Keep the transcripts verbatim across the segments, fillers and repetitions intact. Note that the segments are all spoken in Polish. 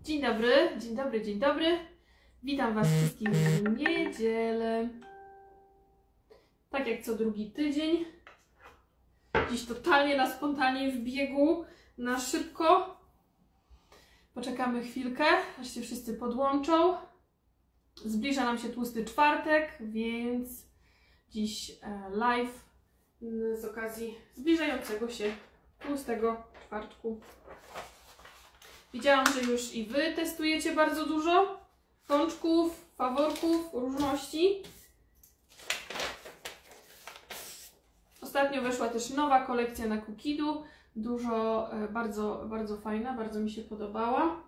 Dzień dobry, dzień dobry, dzień dobry. Witam Was wszystkich w niedzielę. Tak jak co drugi tydzień. Dziś totalnie na spontanie, w biegu, na szybko. Poczekamy chwilkę, aż się wszyscy podłączą. Zbliża nam się tłusty czwartek, więc dziś live z okazji zbliżającego się tłustego czwartku. Widziałam, że już i Wy testujecie bardzo dużo pączków, faworków, różności. Ostatnio weszła też nowa kolekcja na Kukidu. Dużo, bardzo, bardzo fajna, bardzo mi się podobała.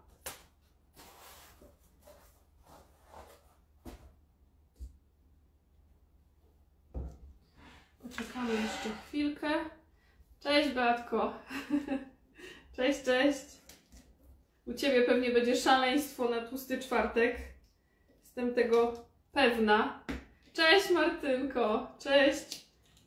Poczekamy jeszcze chwilkę. Cześć Beatko. Cześć, cześć. U Ciebie pewnie będzie szaleństwo na tłusty czwartek. Jestem tego pewna. Cześć Martynko. Cześć.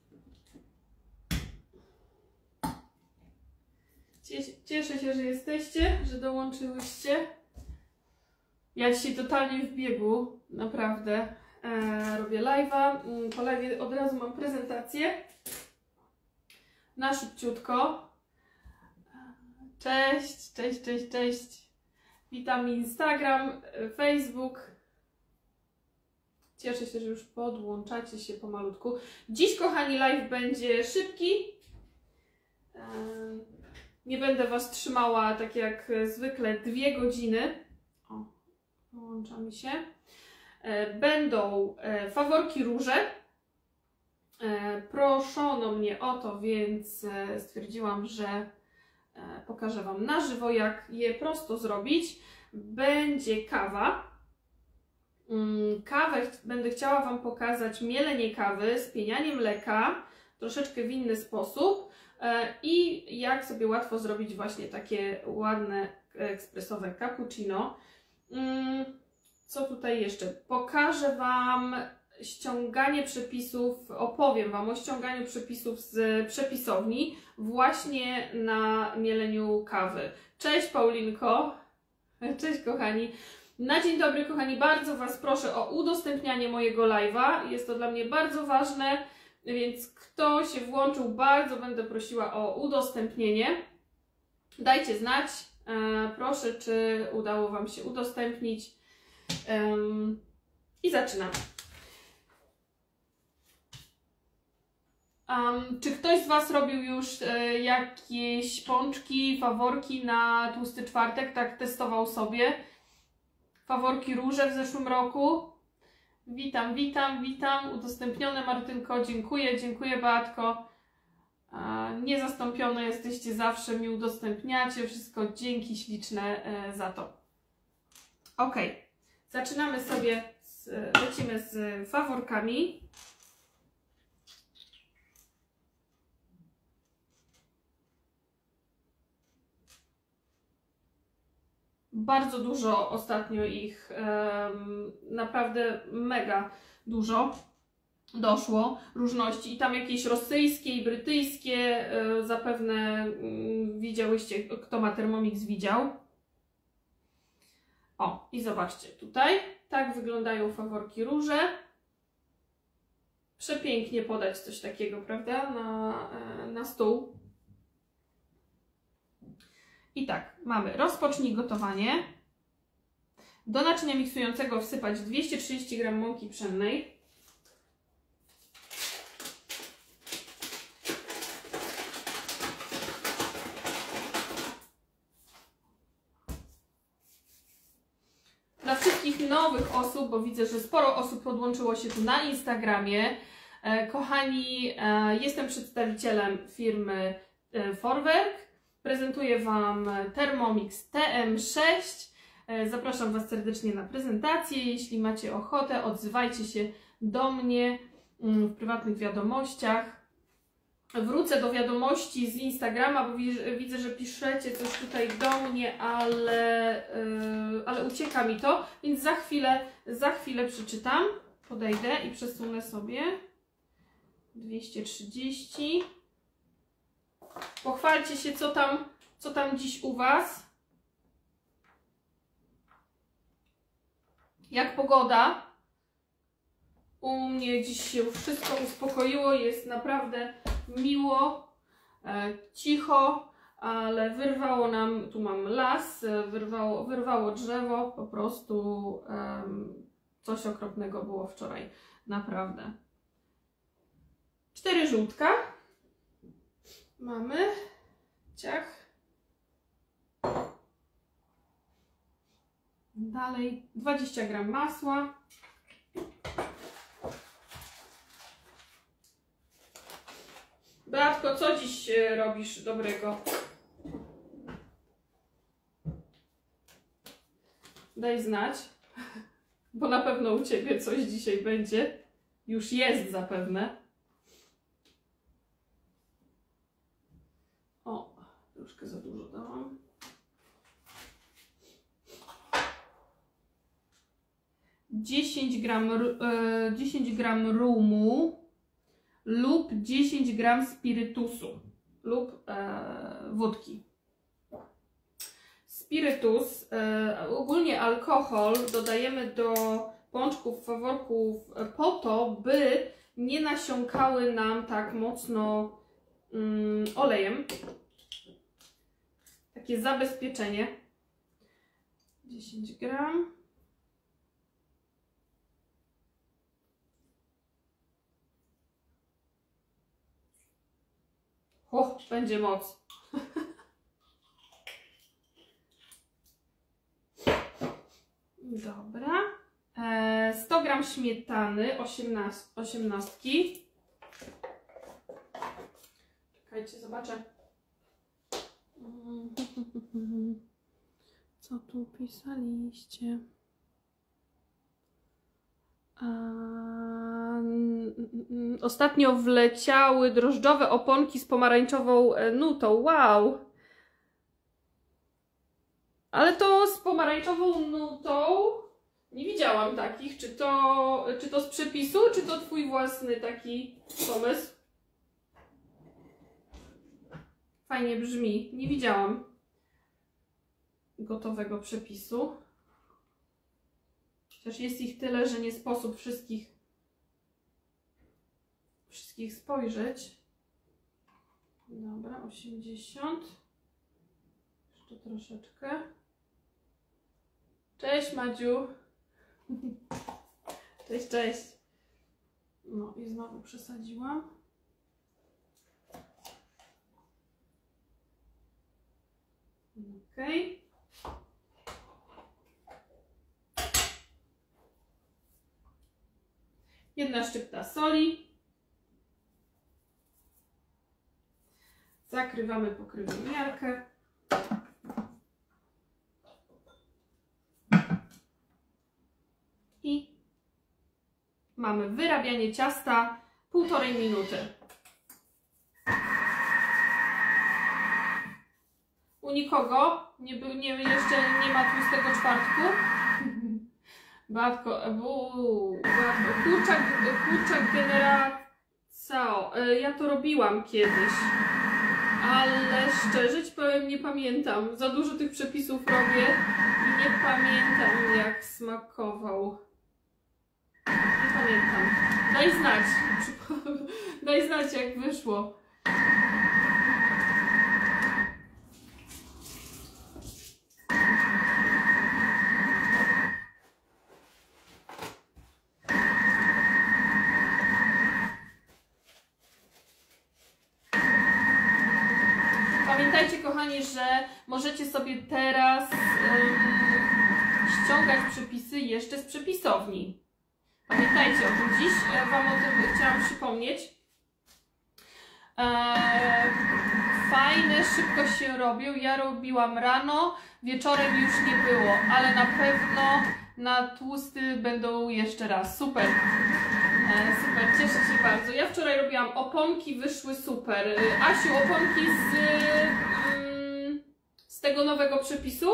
Cieszę się, że jesteście, że dołączyłyście. Ja dzisiaj totalnie w biegu, naprawdę. E, robię live'a. Po live'ie od razu mam prezentację. Na szybciutko. Cześć, cześć, cześć, cześć. Witam Instagram, Facebook. Cieszę się, że już podłączacie się pomalutku. Dziś, kochani, live będzie szybki. Nie będę Was trzymała tak jak zwykle dwie godziny. O, połącza mi się. Będą faworki róże. Proszono mnie o to, więc stwierdziłam, że pokażę Wam na żywo, jak je prosto zrobić. Będzie kawa. Kawę będę chciała Wam pokazać mielenie kawy, spienianie mleka, troszeczkę w inny sposób i jak sobie łatwo zrobić właśnie takie ładne, ekspresowe cappuccino. Co tutaj jeszcze? Pokażę Wam ściąganie przepisów, opowiem Wam o ściąganiu przepisów z przepisowni właśnie na mieleniu kawy. Cześć Paulinko, cześć kochani. Na dzień dobry kochani, bardzo Was proszę o udostępnianie mojego live'a, jest to dla mnie bardzo ważne, więc kto się włączył, bardzo będę prosiła o udostępnienie. Dajcie znać, e, proszę, czy udało Wam się udostępnić um, i zaczynamy. Um, czy ktoś z Was robił już e, jakieś pączki, faworki na tłusty czwartek? Tak testował sobie. Faworki róże w zeszłym roku. Witam, witam, witam. Udostępnione Martynko. Dziękuję, dziękuję Beatko. E, niezastąpione jesteście zawsze, mi udostępniacie. Wszystko dzięki śliczne e, za to. Ok, zaczynamy sobie, z, lecimy z faworkami. Bardzo dużo ostatnio ich, um, naprawdę mega dużo doszło różności. I tam jakieś rosyjskie i brytyjskie, y, zapewne y, widziałyście, kto ma Thermomix widział. O, i zobaczcie tutaj, tak wyglądają faworki róże. Przepięknie podać coś takiego, prawda, na, na stół. I tak, mamy rozpocznij gotowanie. Do naczynia miksującego wsypać dwieście trzydzieści gramów mąki pszennej. Dla wszystkich nowych osób, bo widzę, że sporo osób podłączyło się tu na Instagramie. Kochani, jestem przedstawicielem firmy Vorwerk. Prezentuję Wam Thermomix T M sześć. Zapraszam Was serdecznie na prezentację. Jeśli macie ochotę, odzywajcie się do mnie w prywatnych wiadomościach. Wrócę do wiadomości z Instagrama, bo widzę, że piszecie coś tutaj do mnie, ale, ale ucieka mi to, więc za chwilę, za chwilę przeczytam. Podejdę i przesunę sobie dwieście trzydzieści. Pochwalcie się, co tam, co tam dziś u Was. Jak pogoda? U mnie dziś się wszystko uspokoiło, jest naprawdę miło, e, cicho, ale wyrwało nam, tu mam las, wyrwało, wyrwało drzewo, po prostu e, coś okropnego było wczoraj, naprawdę. Cztery żółtka mamy, ciach. Dalej dwadzieścia gram masła. Beatko, co dziś robisz dobrego? Daj znać, bo na pewno u Ciebie coś dzisiaj będzie. Już jest zapewne. O, troszkę za dużo dałam. dziesięć gram rumu lub dziesięć gram spirytusu lub e, wódki. Spirytus, e, ogólnie alkohol dodajemy do pączków, faworków po to, by nie nasiąkały nam tak mocno mm, olejem. Takie zabezpieczenie. dziesięć gram. O, będzie moc. Dobra. E, sto gram śmietany, osiemnastki. Czekajcie, zobaczę. Co tu pisaliście? A, ostatnio wleciały drożdżowe oponki z pomarańczową nutą. Wow! Ale to z pomarańczową nutą nie widziałam takich. Czy to, czy to z przepisu, czy to twój własny taki pomysł? Fajnie brzmi. Nie widziałam gotowego przepisu. Chociaż jest ich tyle, że nie sposób wszystkich, wszystkich spojrzeć. Dobra, osiemdziesiąt. Jeszcze troszeczkę. Cześć Madziu. Cześć, cześć. No i znowu przesadziłam. Okej. Jedna szczypta soli. Zakrywamy pokrywem miarkę. I mamy wyrabianie ciasta półtorej minuty. U nikogo nie, był, nie jeszcze nie ma tłustego czwartku. Batko, Batko, kurczak, kurczak generacao. Ja to robiłam kiedyś, ale szczerze ci powiem, nie pamiętam. Za dużo tych przepisów robię i nie pamiętam, jak smakował. Nie pamiętam. Daj znać. Daj znać, jak wyszło. Pamiętajcie, kochani, że możecie sobie teraz um, ściągać przepisy jeszcze z przepisowni. Pamiętajcie o tym. Dziś Wam o tym chciałam przypomnieć. Eee, fajne, szybko się robią. Ja robiłam rano, wieczorem już nie było, ale na pewno na tłusty będą jeszcze raz. Super. Eee, super, cieszę się bardzo. Ja wczoraj robiłam oponki, wyszły super. Asiu, oponki z, mm, z tego nowego przepisu?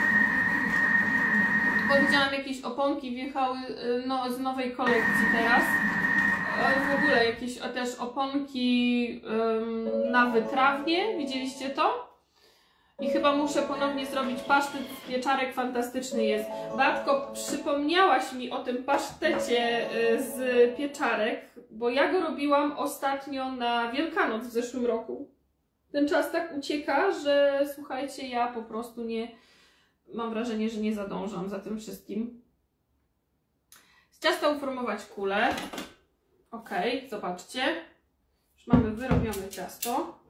Bo widziałam jakieś oponki, wjechały no, z nowej kolekcji teraz. W ogóle jakieś też oponki um, na wytrawnie, widzieliście to? I chyba muszę ponownie zrobić pasztet z pieczarek, fantastyczny jest. Beatko, przypomniałaś mi o tym pasztecie z pieczarek, bo ja go robiłam ostatnio na Wielkanoc w zeszłym roku. Ten czas tak ucieka, że słuchajcie, ja po prostu nie... Mam wrażenie, że nie zadążam za tym wszystkim. Z ciasta uformować kulę. Ok, zobaczcie. Już mamy wyrobione ciasto.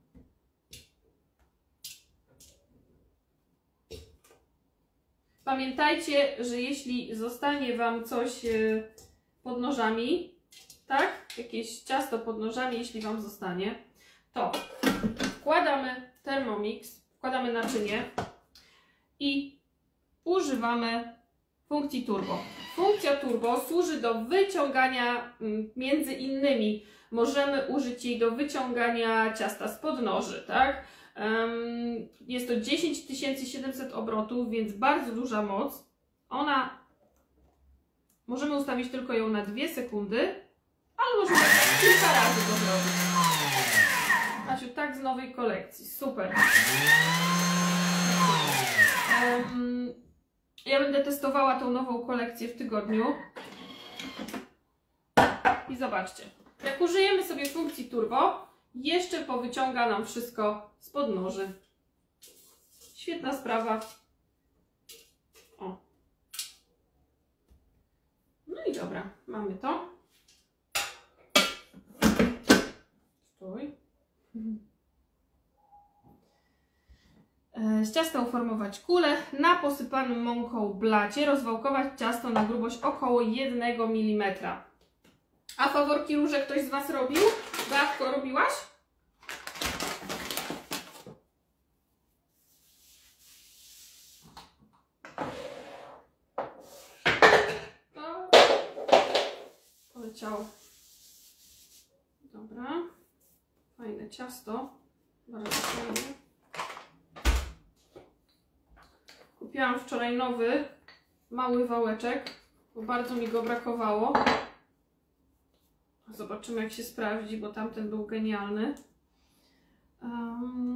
Pamiętajcie, że jeśli zostanie Wam coś pod nożami, tak? Jakieś ciasto pod nożami, jeśli Wam zostanie, to wkładamy Thermomix, wkładamy naczynie i używamy funkcji turbo. Funkcja turbo służy do wyciągania, między innymi możemy użyć jej do wyciągania ciasta spod noży, tak? Jest to dziesięć tysięcy siedemset obrotów, więc bardzo duża moc. Ona, możemy ustawić tylko ją na dwie sekundy, ale możemy kilka razy to zrobić. Asiu, tak z nowej kolekcji, super. Um, ja będę testowała tą nową kolekcję w tygodniu. I zobaczcie, jak użyjemy sobie funkcji turbo, jeszcze powyciąga nam wszystko spod noży. Świetna sprawa. O. No i dobra, mamy to. Stój. Z ciasta uformować kulę. Na posypanym mąką blacie rozwałkować ciasto na grubość około jednego milimetra. A faworki róże ktoś z Was robił? Beatko, robiłaś? To poleciało. Dobra. Fajne ciasto. Bardzo fajne. Kupiłam wczoraj nowy, mały wałeczek, bo bardzo mi go brakowało. Zobaczymy, jak się sprawdzi, bo tamten był genialny. Um,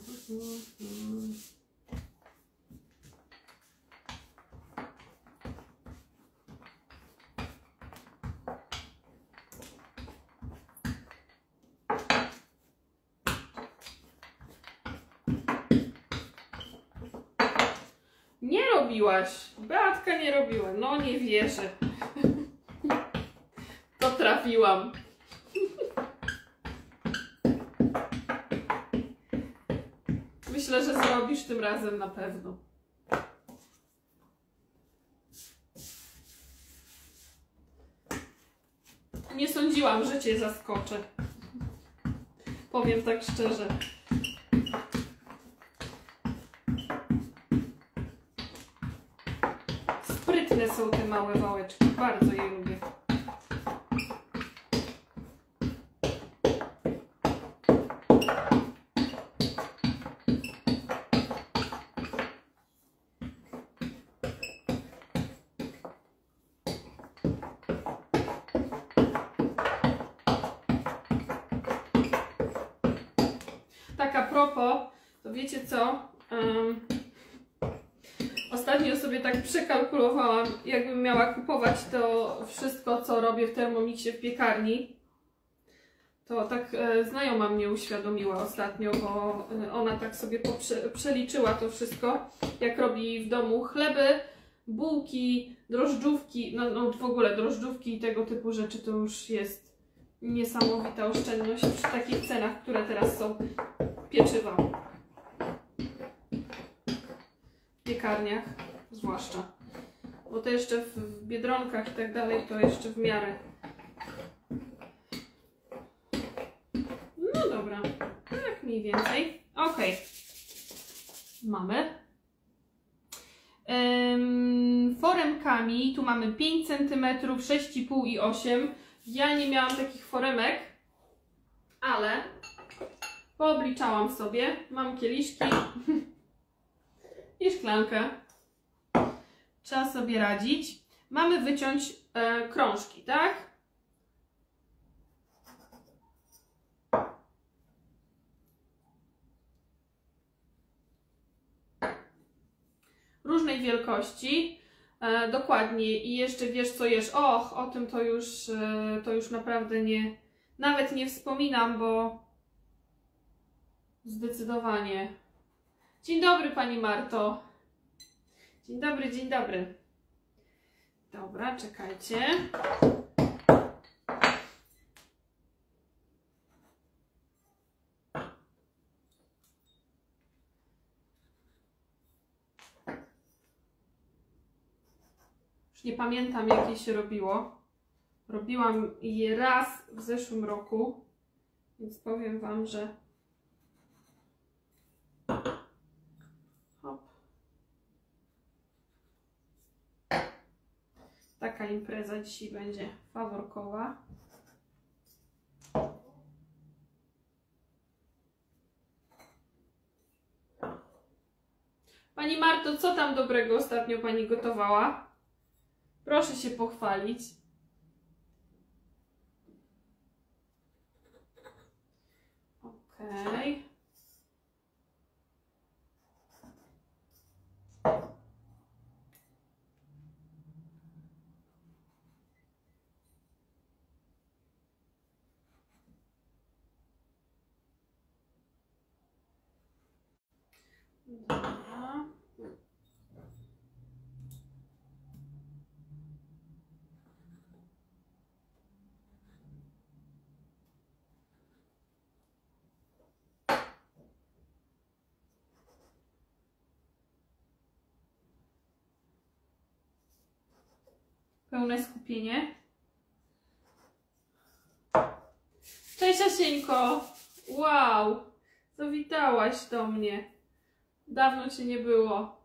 Nie robiłaś. Beatka nie robiła. No nie wierzę. To trafiłam. Myślę, że zrobisz tym razem na pewno. Nie sądziłam, że Cię zaskoczę. Powiem tak szczerze. Sprytne są te małe wałeczki. Bardzo je lubię. Tak a propos, to wiecie co? Um, ostatnio sobie tak przekalkulowałam, jakbym miała kupować to wszystko, co robię w Thermomixie w piekarni. To tak e, znajoma mnie uświadomiła ostatnio, bo e, ona tak sobie poprze, przeliczyła to wszystko, jak robi w domu chleby, bułki, drożdżówki, no, no w ogóle drożdżówki i tego typu rzeczy. To już jest niesamowita oszczędność przy takich cenach, które teraz są pieczywa. W piekarniach zwłaszcza. Bo to jeszcze w Biedronkach i tak dalej, to jeszcze w miarę. No dobra, tak mniej więcej. Ok. Mamy. Ym, foremkami, tu mamy pięć centymetrów, sześć i pół i osiem. Ja nie miałam takich foremek, ale poobliczałam sobie. Mam kieliszki i szklankę. Trzeba sobie radzić. Mamy wyciąć e, krążki, tak? różnej wielkości. E, dokładnie. I jeszcze wiesz co jesz. Och, o tym to już, e, to już naprawdę nie, nawet nie wspominam, bo zdecydowanie. Dzień dobry Pani Marto. Dzień dobry, dzień dobry. Dobra, czekajcie. Już nie pamiętam, jakie się robiło. Robiłam je raz w zeszłym roku, więc powiem Wam, że hop. Taka impreza dzisiaj będzie faworkowa. Pani Marto, co tam dobrego ostatnio Pani gotowała? Proszę się pochwalić. Okej. Dobra. Pełne skupienie. Cześć Asieńko! Wow! Zawitałaś do mnie. Dawno Cię nie było.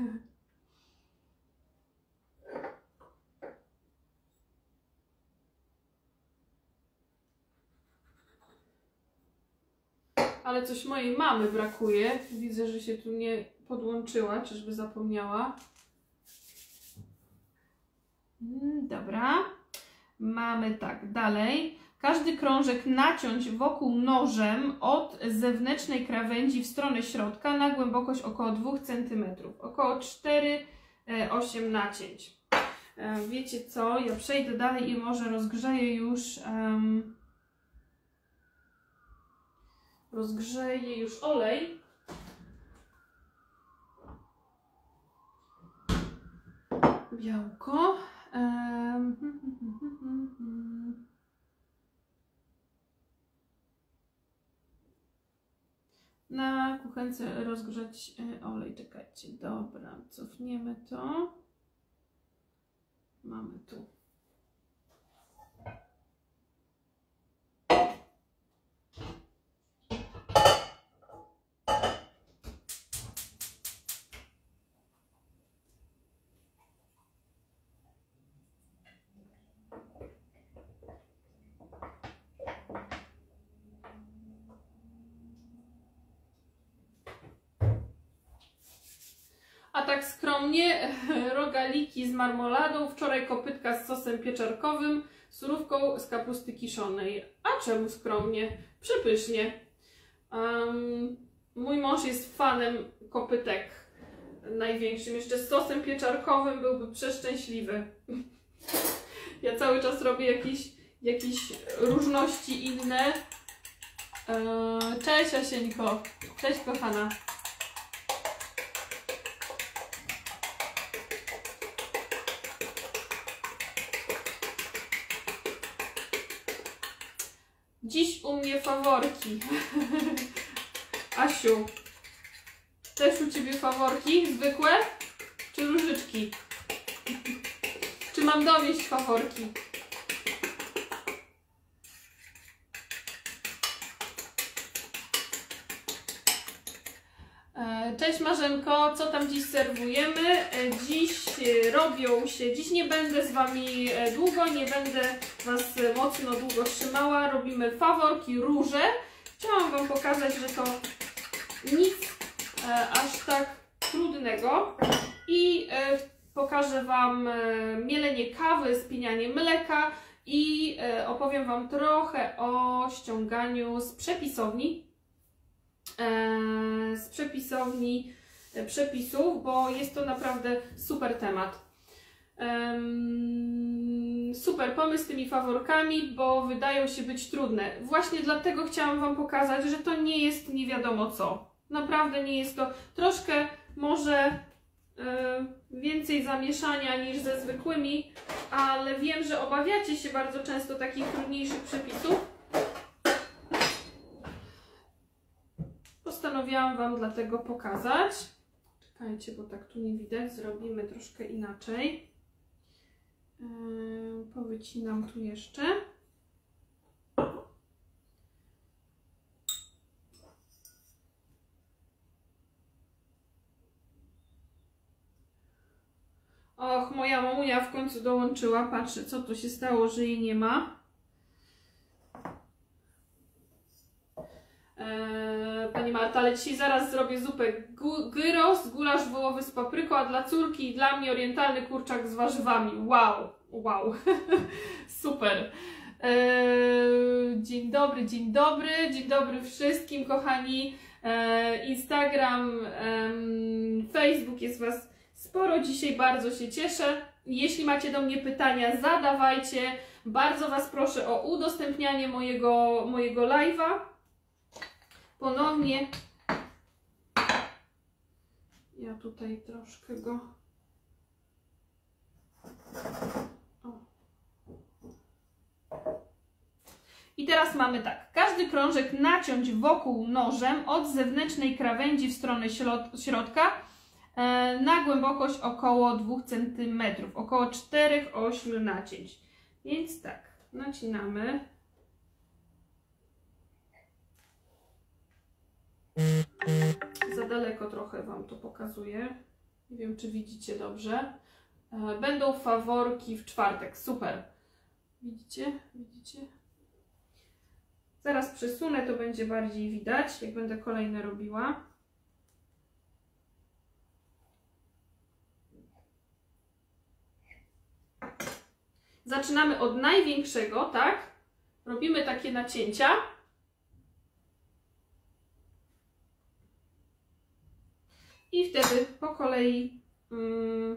Ale coś mojej mamy brakuje. Widzę, że się tu nie podłączyła, czyżby zapomniała. Dobra. Mamy tak, dalej. Każdy krążek naciąć wokół nożem od zewnętrznej krawędzi w stronę środka na głębokość około dwóch centymetrów. Około cztery osiem nacięć. Wiecie co? Ja przejdę dalej i może rozgrzeję już um, rozgrzeję już olej. Białko. Um, hmm, hmm, hmm, hmm, hmm. Na kuchence rozgrzać olej. Czekajcie. Dobra, cofniemy to. Mamy tu. A tak skromnie, rogaliki z marmoladą, wczoraj kopytka z sosem pieczarkowym, surówką z kapusty kiszonej. A czemu skromnie? Przepysznie. Um, mój mąż jest fanem kopytek największym. Jeszcze z sosem pieczarkowym byłby przeszczęśliwy. Ja cały czas robię jakieś, jakieś różności inne. Eee, cześć Asieńko. Cześć kochana. Dziś u mnie faworki. Asiu, też u Ciebie faworki? Zwykłe? Czy różyczki? Czy mam dowieść faworki? Cześć Marzenko, co tam dziś serwujemy? Dziś robią się, dziś nie będę z Wami długo, nie będę Was mocno długo trzymała. Robimy faworki róże. Chciałam Wam pokazać, że to nic aż tak trudnego. I pokażę Wam mielenie kawy, spienianie mleka i opowiem Wam trochę o ściąganiu z przepisowni. Z przepisowni przepisów, bo jest to naprawdę super temat. Um, super pomysł z tymi faworkami, bo wydają się być trudne. Właśnie dlatego chciałam Wam pokazać, że to nie jest nie wiadomo co. Naprawdę nie jest to troszkę może yy, więcej zamieszania niż ze zwykłymi, ale wiem, że obawiacie się bardzo często takich trudniejszych przepisów. Postanowiłam Wam dlatego pokazać. Czekajcie, bo tak tu nie widać. Zrobimy troszkę inaczej. Yy, powycinam tu jeszcze. Och, moja mamunia w końcu dołączyła. Patrzę, co tu się stało, że jej nie ma. Eee, Pani Marta, ale dzisiaj zaraz zrobię zupę gyros, gulasz wołowy z papryką, a dla córki i dla mnie orientalny kurczak z warzywami. Wow, wow, super. Eee, dzień dobry, dzień dobry, dzień dobry wszystkim, kochani. Eee, Instagram, em, Facebook, jest Was sporo dzisiaj, bardzo się cieszę. Jeśli macie do mnie pytania, zadawajcie. Bardzo Was proszę o udostępnianie mojego, mojego live'a. Ponownie. Ja tutaj troszkę go... O. I teraz mamy tak. Każdy krążek naciąć wokół nożem od zewnętrznej krawędzi w stronę środka na głębokość około dwóch centymetrów, około czterech do ośmiu nacięć. Więc tak, nacinamy. Za daleko trochę Wam to pokazuję. Nie wiem, czy widzicie dobrze. Będą faworki w czwartek. Super. Widzicie? Widzicie? Zaraz przesunę, to będzie bardziej widać, jak będę kolejne robiła. Zaczynamy od największego, tak? Robimy takie nacięcia. I wtedy po kolei um,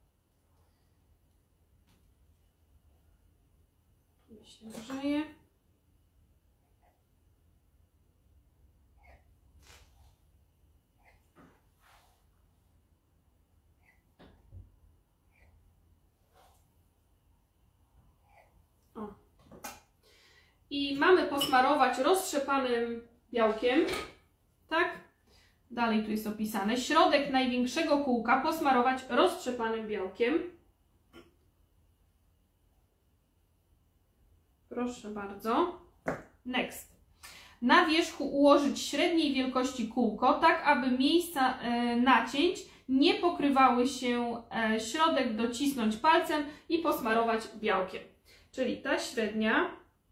tu się grzeje. O. I mamy posmarować roztrzepanym białkiem, tak? Dalej tu jest opisane. Środek największego kółka posmarować roztrzepanym białkiem. Proszę bardzo. Next. Na wierzchu ułożyć średniej wielkości kółko, tak aby miejsca e, nacięć nie pokrywały się. E, środek docisnąć palcem i posmarować białkiem. Czyli ta średnia.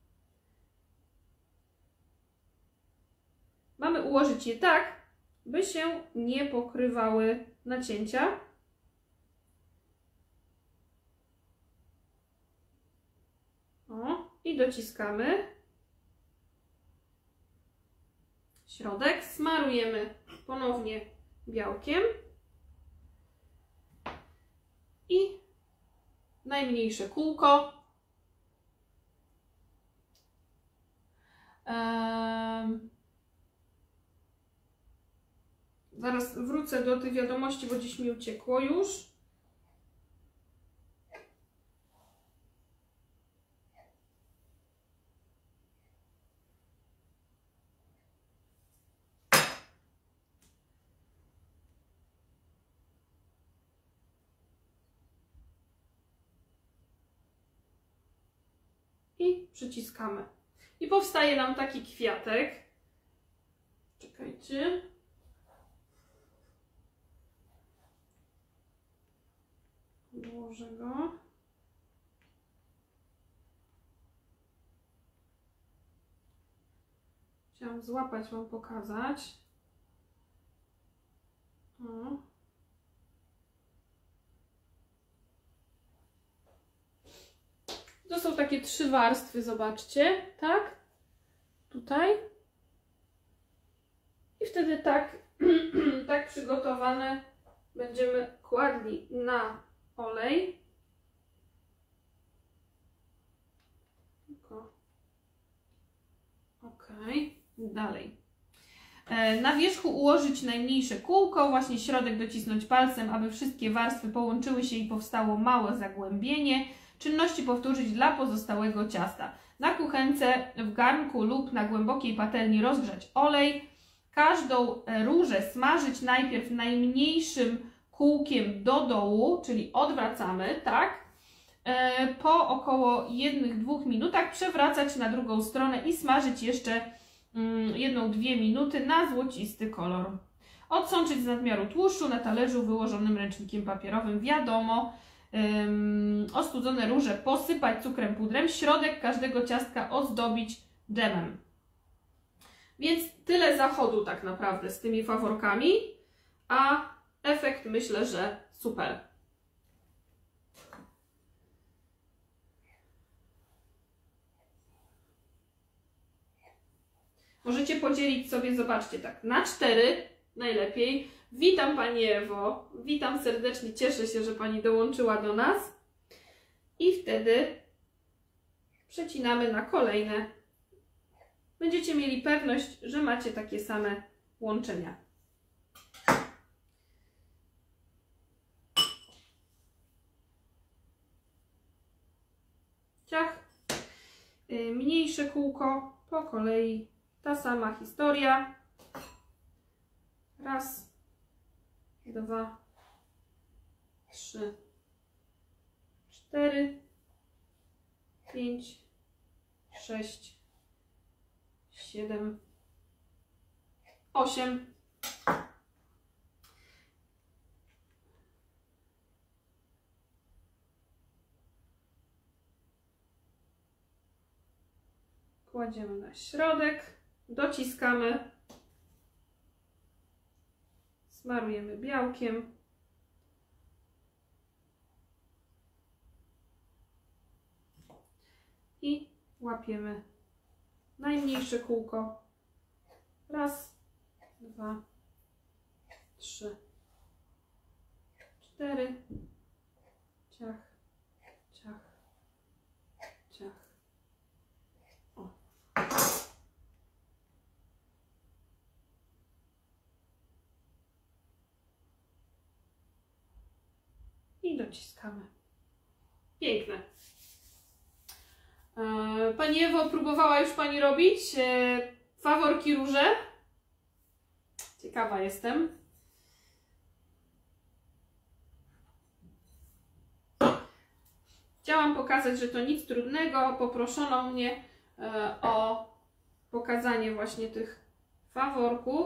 Mamy ułożyć je tak, by się nie pokrywały nacięcia. O, i dociskamy. Środek smarujemy ponownie białkiem. I najmniejsze kółko. Um, Zaraz wrócę do tych wiadomości, bo dziś mi uciekło już. I przyciskamy. I powstaje nam taki kwiatek. Czekajcie. Włożę go. Chciałam złapać, Wam pokazać. O. To są takie trzy warstwy, zobaczcie, tak? Tutaj. I wtedy tak, tak przygotowane będziemy kładli na olej. Ok, dalej. Na wierzchu ułożyć najmniejsze kółko, właśnie środek docisnąć palcem, aby wszystkie warstwy połączyły się i powstało małe zagłębienie. Czynności powtórzyć dla pozostałego ciasta. Na kuchence, w garnku lub na głębokiej patelni rozgrzać olej. Każdą różę smażyć najpierw najmniejszym kółkiem do dołu, czyli odwracamy, tak? Po około jednych dwóch minutach przewracać na drugą stronę i smażyć jeszcze jedną dwie minuty na złocisty kolor. Odsączyć z nadmiaru tłuszczu na talerzu wyłożonym ręcznikiem papierowym. Wiadomo, um, ostudzone róże posypać cukrem pudrem. Środek każdego ciastka ozdobić dżemem. Więc tyle zachodu tak naprawdę z tymi faworkami, a efekt myślę, że super. Możecie podzielić sobie, zobaczcie, tak, na cztery najlepiej. Witam Pani Ewo, witam serdecznie, cieszę się, że Pani dołączyła do nas. I wtedy przecinamy na kolejne. Będziecie mieli pewność, że macie takie same łączenia. Ciach, mniejsze kółko, po kolei ta sama historia. Raz, dwa, trzy, cztery, pięć, sześć, siedem, osiem. Kładziemy na środek, dociskamy, smarujemy białkiem. I łapiemy najmniejsze kółko. Raz, dwa, trzy, cztery. Ciach, ciach, ciach. O. I dociskamy. Piękne. Pani Ewo, próbowała już Pani robić faworki róże? Ciekawa jestem. Chciałam pokazać, że to nic trudnego. Poproszono mnie o pokazanie właśnie tych faworków.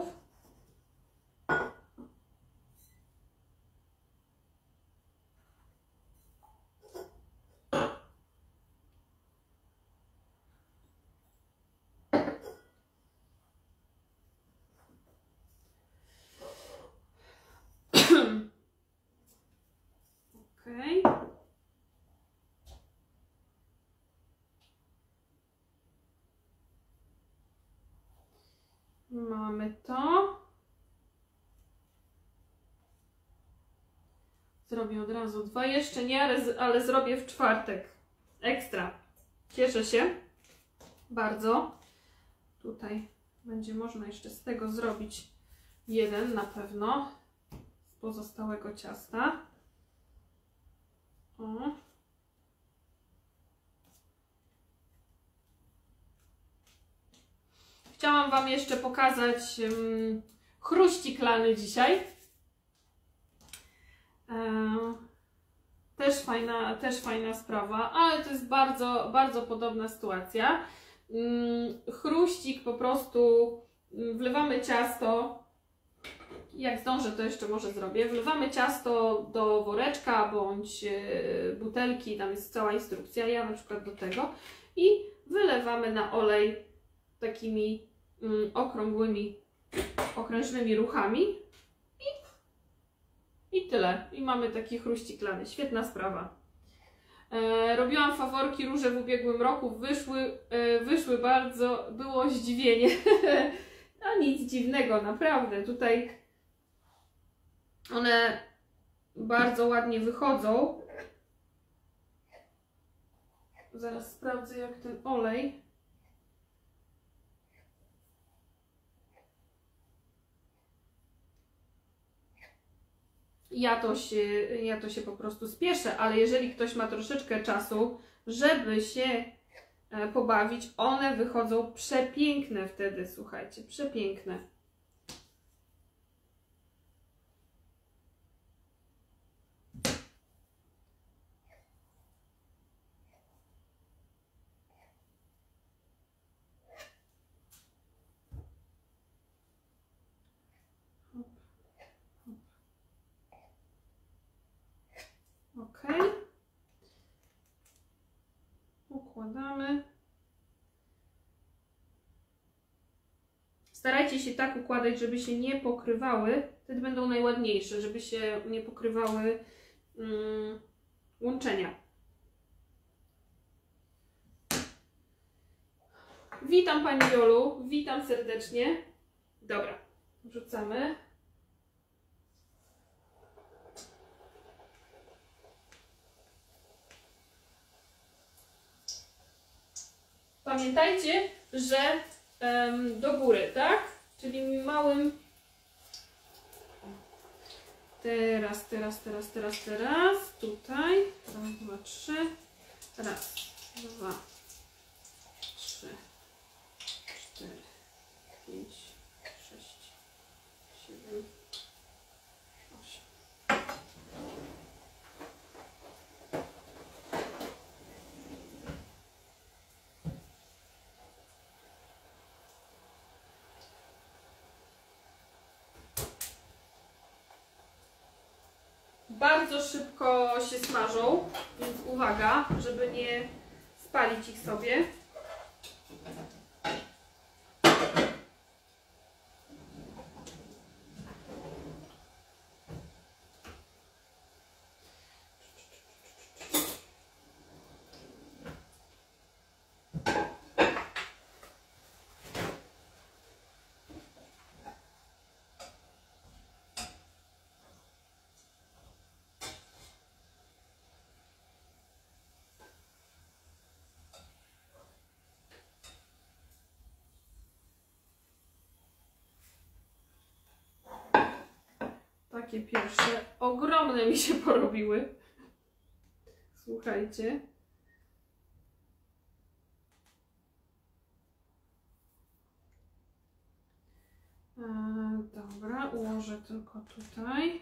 Okay. Mamy to. Zrobię od razu dwa. Jeszcze nie, ale, ale zrobię w czwartek. Ekstra. Cieszę się bardzo. Tutaj będzie można jeszcze z tego zrobić jeden na pewno. Z pozostałego ciasta. O. Chciałam Wam jeszcze pokazać um, chruścik lany dzisiaj. E, też fajna, też fajna sprawa, ale to jest bardzo, bardzo podobna sytuacja. Um, chruścik po prostu um, wlewamy ciasto. Jak zdążę, to jeszcze może zrobię. Wlewamy ciasto do woreczka bądź e, butelki, tam jest cała instrukcja, ja na przykład do tego. I wylewamy na olej takimi mm, okrągłymi, okrężnymi ruchami. I, I tyle. I mamy taki chruścik lany. Świetna sprawa. E, robiłam faworki róże w ubiegłym roku. Wyszły, e, wyszły bardzo, było zdziwienie. No nic dziwnego, naprawdę. Tutaj One bardzo ładnie wychodzą. Zaraz sprawdzę, jak ten olej. Ja to się, ja to się po prostu spieszę, ale jeżeli ktoś ma troszeczkę czasu, żeby się pobawić, one wychodzą przepiękne wtedy, słuchajcie, przepiękne. Ok. Układamy. Starajcie się tak układać, żeby się nie pokrywały. Wtedy będą najładniejsze, żeby się nie pokrywały um, łączenia. Witam Pani Jolu, witam serdecznie. Dobra, wrzucamy. Pamiętajcie, że um, do góry, tak? Czyli małym. Teraz, teraz, teraz, teraz, teraz. Tutaj. Raz, dwa, trzy. Raz, dwa, trzy, cztery, pięć, sześć, siedem, osiem. Bardzo szybko się smażą, więc uwaga, żeby nie spalić ich sobie. Takie pierwsze, ogromne mi się porobiły. Słuchajcie. E, dobra, ułożę tylko tutaj.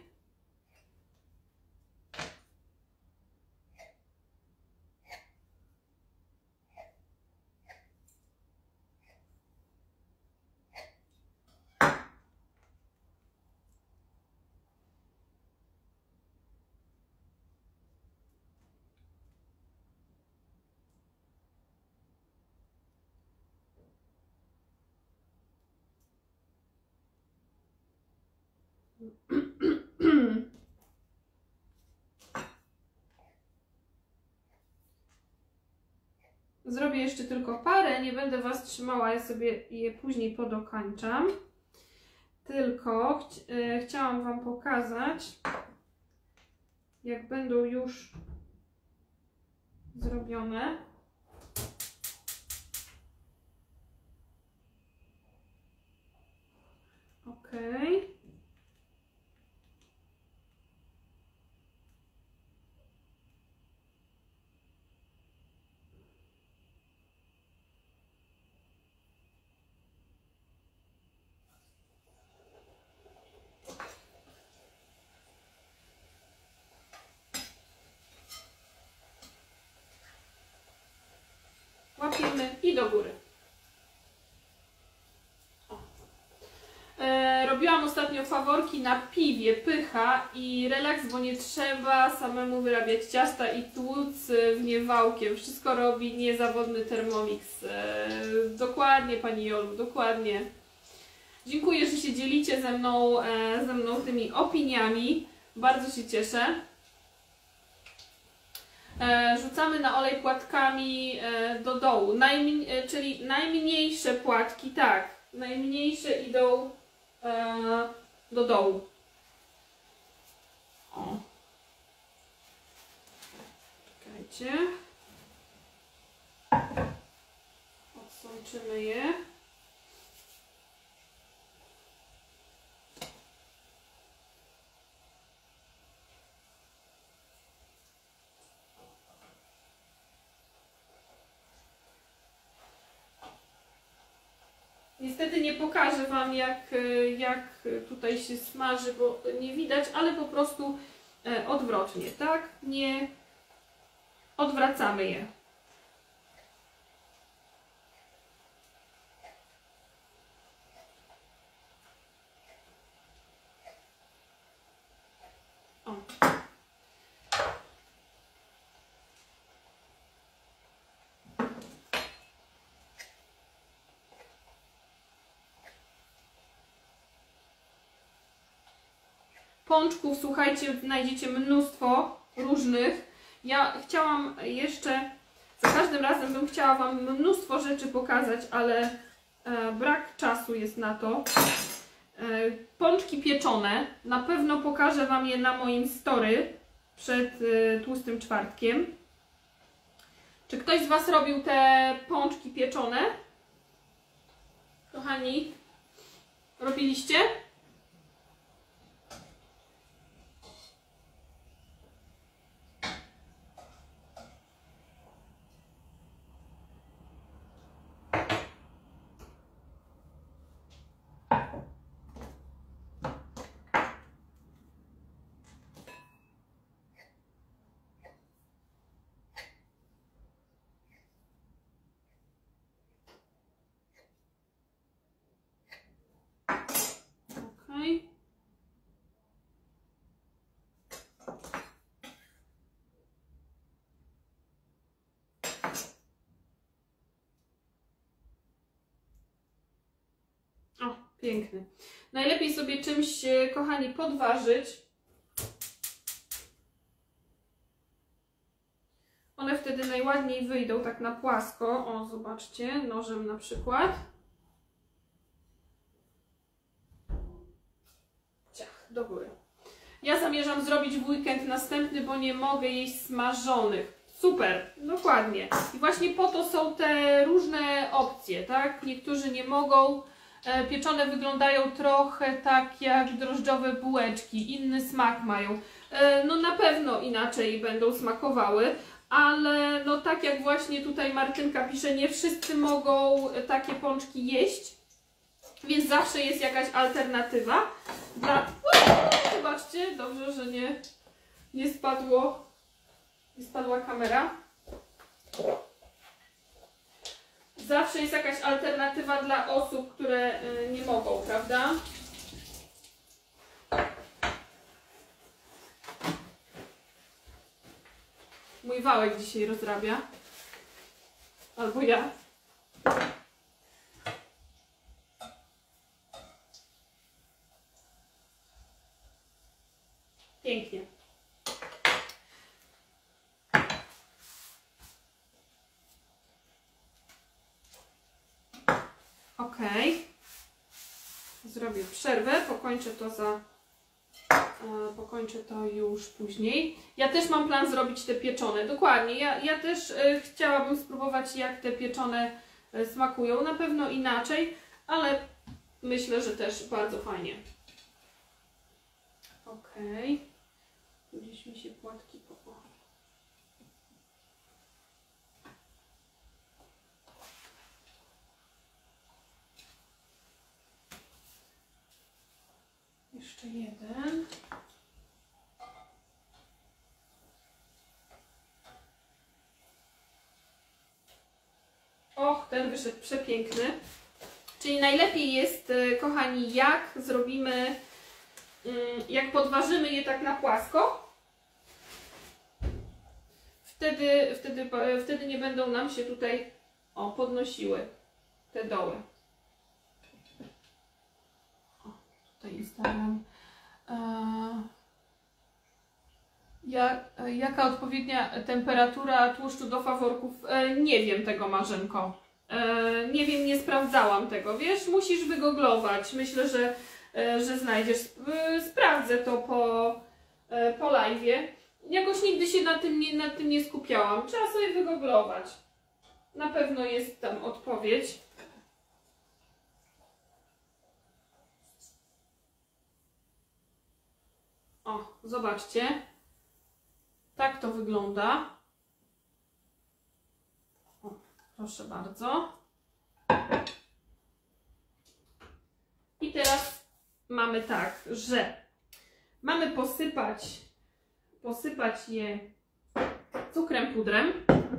Zrobię jeszcze tylko parę, nie będę Was trzymała, ja sobie je później podokańczam. Tylko ch e, chciałam Wam pokazać, jak będą już zrobione. Ok. Łapiemy i do góry. O. E, robiłam ostatnio faworki na piwie, pycha i relaks, bo nie trzeba samemu wyrabiać ciasta i tłuc w nie wałkiem. Wszystko robi niezawodny Thermomix. E, dokładnie Pani Jolu, dokładnie. Dziękuję, że się dzielicie ze mną, e, ze mną tymi opiniami. Bardzo się cieszę. E, rzucamy na olej płatkami e, do dołu, Najmniej, e, czyli najmniejsze płatki, tak, najmniejsze idą e, do dołu. zobaczcie. Odsączymy je. Niestety nie pokażę Wam, jak, jak tutaj się smaży, bo nie widać, ale po prostu odwrotnie, tak? Nie odwracamy je. O. Pączków, słuchajcie, znajdziecie mnóstwo różnych. Ja chciałam jeszcze, za każdym razem bym chciała Wam mnóstwo rzeczy pokazać, ale e, brak czasu jest na to. E, pączki pieczone, na pewno pokażę Wam je na moim story przed e, tłustym czwartkiem. Czy ktoś z Was robił te pączki pieczone? Kochani, robiliście? O, piękny. Najlepiej sobie czymś, kochani, podważyć. One wtedy najładniej wyjdą tak na płasko. O, zobaczcie, nożem na przykład. Ciach, do góry. Ja zamierzam zrobić w weekend następny, bo nie mogę jeść smażonych. Super, dokładnie. I właśnie po to są te różne opcje, tak? Niektórzy nie mogą. Pieczone wyglądają trochę tak jak drożdżowe bułeczki, inny smak mają. No na pewno inaczej będą smakowały, ale no tak jak właśnie tutaj Martynka pisze, nie wszyscy mogą takie pączki jeść, więc zawsze jest jakaś alternatywa. Dla... Zobaczcie, dobrze, że nie, nie spadło, nie spadła kamera. Zawsze jest jakaś alternatywa dla osób, które nie mogą, prawda? Mój wałek dzisiaj rozrabia. Albo ja. Pięknie. Ok. Zrobię przerwę, pokończę to za... Pokończę to już później. Ja też mam plan zrobić te pieczone. Dokładnie. Ja, ja też y, chciałabym spróbować, jak te pieczone y, smakują. Na pewno inaczej, ale myślę, że też bardzo fajnie. Ok. Gdzieś mi się płatki po... Jeszcze jeden. Och, ten wyszedł przepiękny. Czyli najlepiej jest, kochani, jak zrobimy, jak podważymy je tak na płasko. Wtedy, wtedy, wtedy nie będą nam się tutaj, o, podnosiły te doły. Tutaj instalam. Jak, jaka odpowiednia temperatura tłuszczu do faworków? E, nie wiem tego, Marzenko. E, nie wiem, nie sprawdzałam tego. Wiesz, musisz wygooglować. Myślę, że, e, że znajdziesz. E, sprawdzę to po, e, po live'ie. jakoś nigdy się na tym, nie, na tym nie skupiałam. Trzeba sobie wygooglować. Na pewno jest tam odpowiedź. O, zobaczcie. Tak to wygląda. O, proszę bardzo. I teraz mamy tak, że mamy posypać, posypać je cukrem pudrem.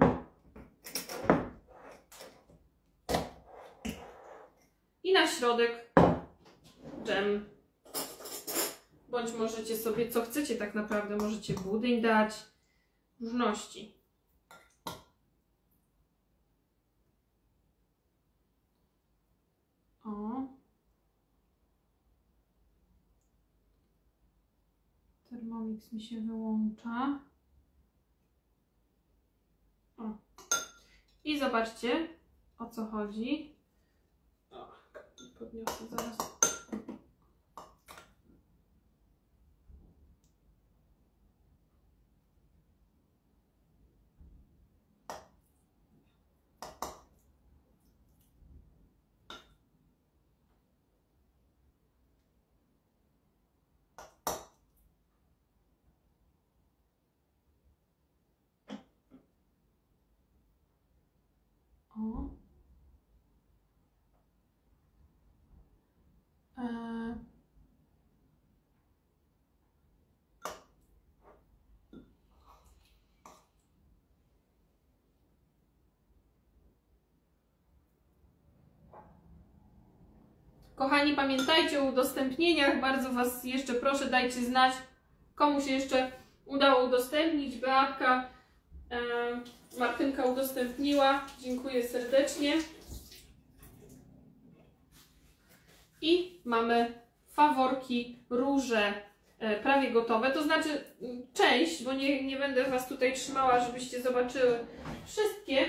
I na środek dżem. Bądź możecie sobie, co chcecie tak naprawdę, możecie budyń dać, różności. O. Thermomix mi się wyłącza. O. I zobaczcie, o co chodzi. O, podniosę zaraz. O. E... Kochani, pamiętajcie o udostępnieniach. Bardzo Was jeszcze proszę, dajcie znać, komu się jeszcze udało udostępnić. Beatka, e... Martynka udostępniła. Dziękuję serdecznie. I mamy faworki róże e, prawie gotowe. To znaczy część, bo nie, nie będę Was tutaj trzymała, żebyście zobaczyły wszystkie.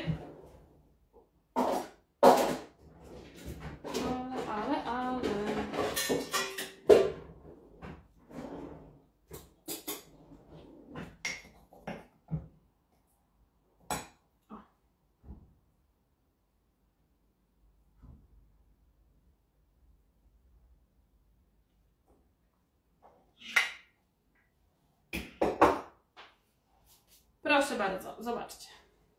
Ale, ale, ale. Proszę bardzo, zobaczcie.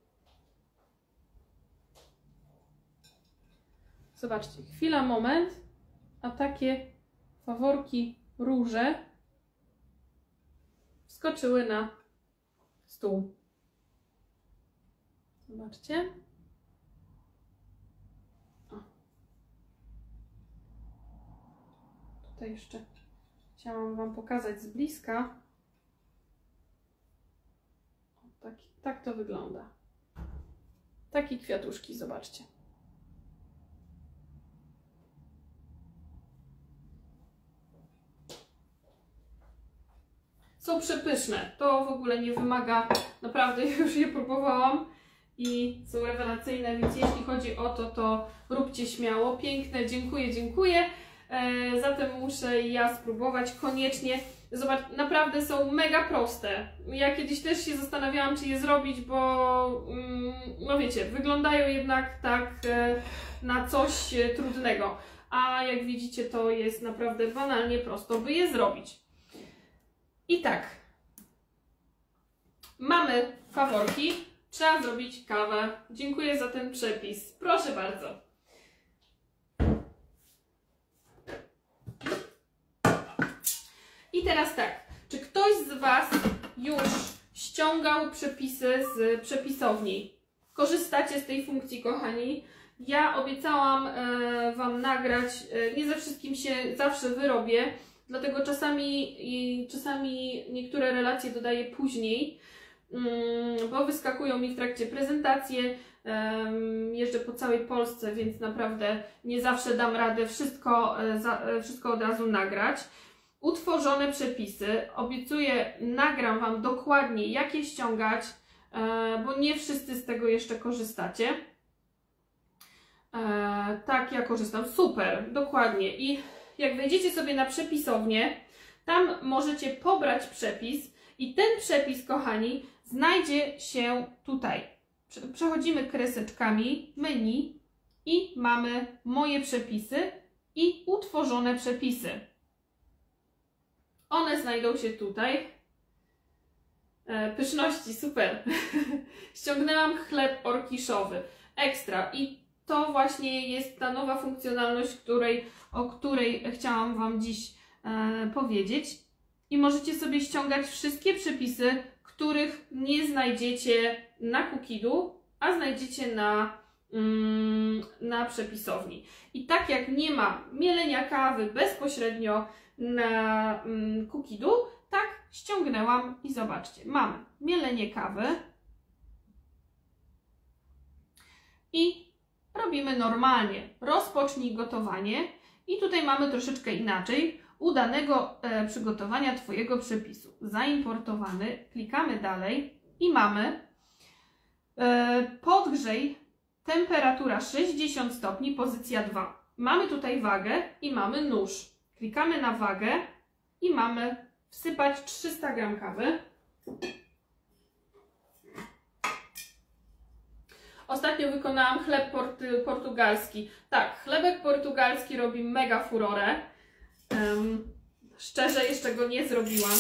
Zobaczcie, chwila, moment, a takie faworki róże wskoczyły na stół. Zobaczcie. O. Tutaj jeszcze chciałam Wam pokazać z bliska. Tak, tak to wygląda. Takie kwiatuszki, zobaczcie. Są przepyszne. To w ogóle nie wymaga, naprawdę już je próbowałam i są rewelacyjne, więc jeśli chodzi o to, to róbcie śmiało. Piękne, dziękuję, dziękuję. E, zatem muszę ja spróbować koniecznie. Zobacz, naprawdę są mega proste. Ja kiedyś też się zastanawiałam, czy je zrobić, bo mm, no wiecie, wyglądają jednak tak e, na coś e, trudnego. A jak widzicie, to jest naprawdę banalnie prosto, by je zrobić. I tak, mamy faworki, trzeba zrobić kawę. Dziękuję za ten przepis. Proszę bardzo. I teraz tak, czy ktoś z Was już ściągał przepisy z przepisowni? Korzystacie z tej funkcji, kochani? Ja obiecałam e, Wam nagrać, e, nie ze wszystkim się zawsze wyrobię, dlatego czasami, i, czasami niektóre relacje dodaję później, mm, bo wyskakują mi w trakcie prezentacji. Um, jeżdżę po całej Polsce, więc naprawdę nie zawsze dam radę wszystko, e, za, e, wszystko od razu nagrać. Utworzone przepisy. Obiecuję, nagram Wam dokładnie, jak je ściągać, e, bo nie wszyscy z tego jeszcze korzystacie. E, tak, ja korzystam. Super, dokładnie. I jak wejdziecie sobie na przepisownię, tam możecie pobrać przepis I ten przepis, kochani, znajdzie się tutaj. Przechodzimy kreseczkami menu i mamy moje przepisy i utworzone przepisy. One znajdą się tutaj. E, pyszności, super. Ściągnęłam chleb orkiszowy. Ekstra. I to właśnie jest ta nowa funkcjonalność, której, o której chciałam Wam dziś e, powiedzieć. I możecie sobie ściągać wszystkie przepisy, których nie znajdziecie na Cookidu, a znajdziecie na, mm, na przepisowni. I tak jak nie ma mielenia kawy bezpośrednio na mm, Cookidu, tak ściągnęłam i zobaczcie, mamy mielenie kawy i robimy normalnie, rozpocznij gotowanie i tutaj mamy troszeczkę inaczej, udanego e, przygotowania Twojego przepisu, zaimportowany, klikamy dalej i mamy e, podgrzej, temperatura sześćdziesiąt stopni, pozycja dwa. Mamy tutaj wagę i mamy nóż. Klikamy na wagę i mamy wsypać trzysta gramów kawy. Ostatnio wykonałam chleb porty, portugalski. Tak, chlebek portugalski robi mega furorę. Um, szczerze jeszcze go nie zrobiłam.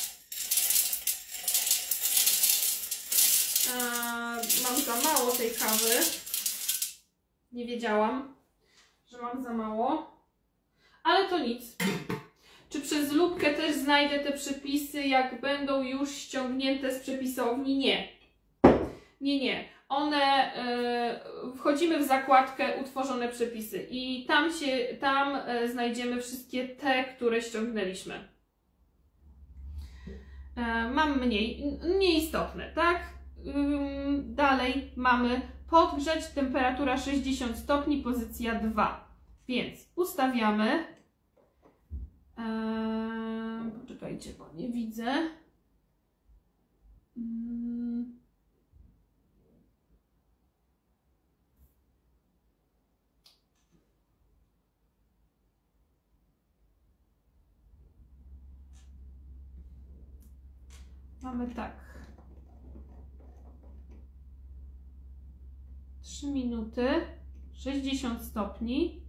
Um, mam za mało tej kawy. Nie wiedziałam, że mam za mało. Ale to nic. Czy przez lupkę też znajdę te przepisy, jak będą już ściągnięte z przepisowni? Nie. Nie, nie. One, y, wchodzimy w zakładkę utworzone przepisy i tam, się, tam y, znajdziemy wszystkie te, które ściągnęliśmy. Y, mam mniej, nieistotne, tak? Y, dalej mamy podgrzać, temperatura sześćdziesiąt stopni, pozycja dwa. Więc ustawiamy. Eee, poczekajcie, bo nie widzę. Hmm. Mamy tak. trzy minuty, sześćdziesiąt stopni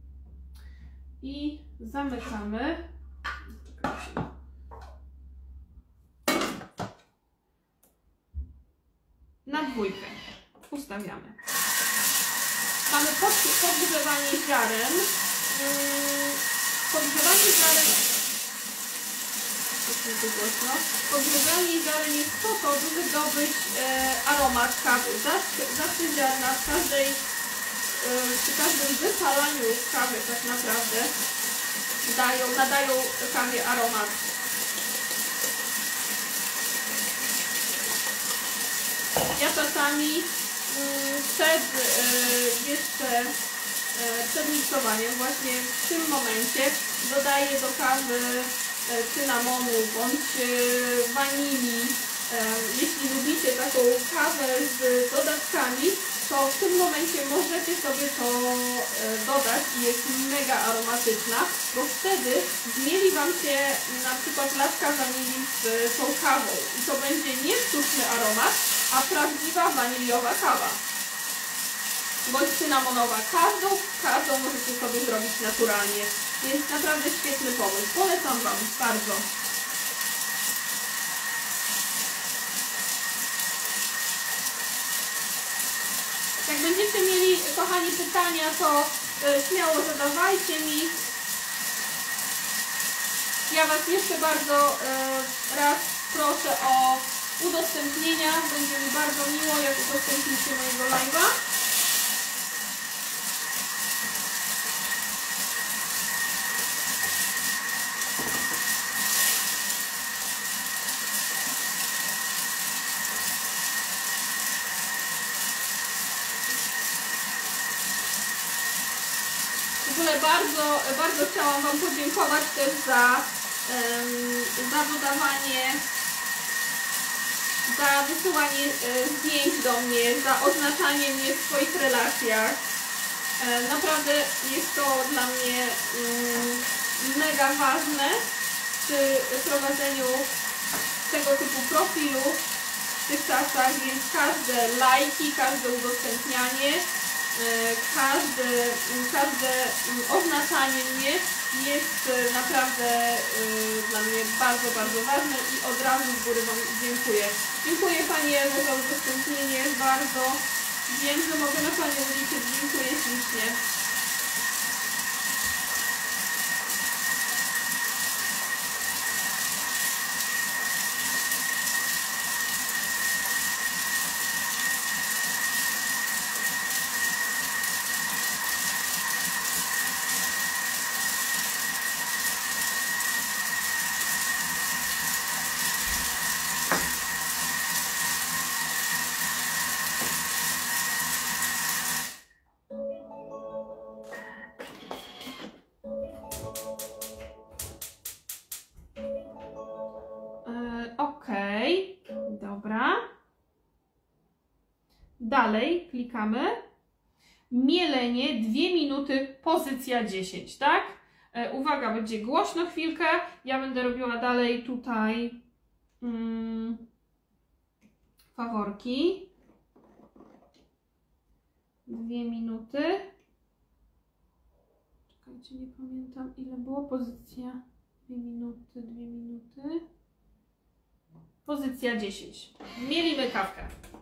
i zamykamy. Na dwójkę. Ustawiamy. Mamy podgrzewanie ziaren. Podgrzewanie ziaren. Podgrzewanie ziaren jest po to, by wydobyć e, aromat kawy. Zawsze, zawsze ziarna w każdej, e, przy każdym wypalaniu kawy tak naprawdę dają, nadają kawie aromat. Ja czasami mm, przed y, jeszcze y, przed miksowaniem, właśnie w tym momencie dodaję do kawy y, cynamonu bądź y, wanilii. Y, jeśli lubicie taką kawę z dodatkami, to w tym momencie możecie sobie to y, dodać i jest mega aromatyczna, bo wtedy zmieli Wam się na przykład latka wanilii z y, tą kawą i to będzie nie sztuczny aromat, a prawdziwa waniliowa kawa. Bądź cynamonowa. Każdą, każdą możecie sobie zrobić naturalnie. Jest naprawdę świetny pomysł. Polecam Wam bardzo. Jak będziecie mieli, kochani, pytania, to y, śmiało zadawajcie mi. Ja Was jeszcze bardzo y, raz proszę o udostępnienia. Będzie mi bardzo miło, jak udostępnicie mojego live'a. W ogóle bardzo, bardzo chciałam Wam podziękować też za, um, za dodawanie, za wysyłanie e, zdjęć do mnie, za oznaczanie mnie w swoich relacjach. E, naprawdę jest to dla mnie um, mega ważne przy prowadzeniu tego typu profilu w tych czasach, więc każde lajki, każde udostępnianie, każde, każde oznaczanie mnie jest naprawdę dla mnie bardzo, bardzo ważne i od razu z góry Wam dziękuję. Dziękuję Pani Ewo za udostępnienie bardzo. Wiem, że mogę na Panią liczyć. Dziękuję ślicznie. Okej, dobra. Dalej klikamy. Mielenie dwie minuty, pozycja dziesięć, tak? E, uwaga, będzie głośno chwilkę. Ja będę robiła dalej tutaj mm, faworki. Dwie minuty. Czekajcie, nie pamiętam ile było. Pozycja dwie minuty, dwie minuty. Pozycja dziesięć. Mielimy kawkę.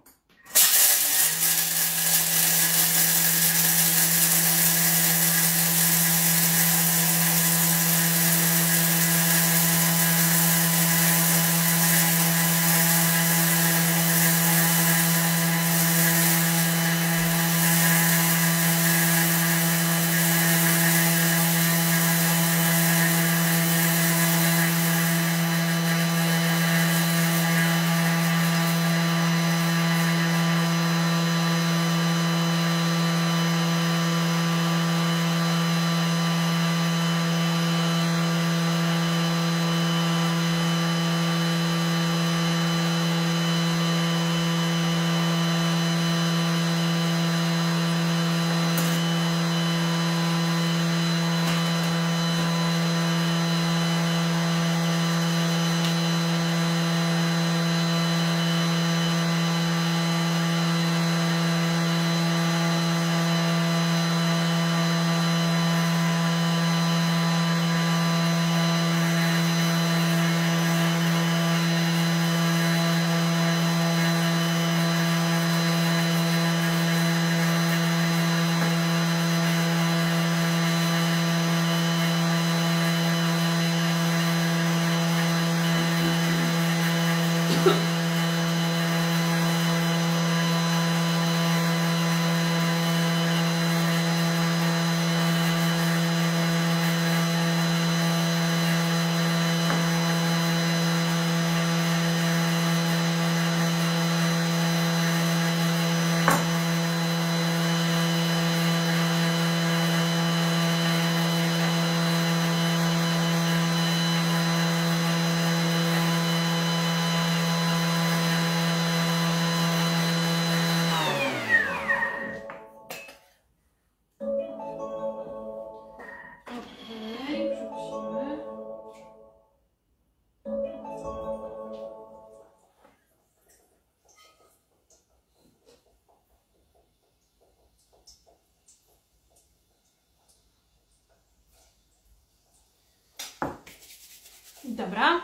Dobra,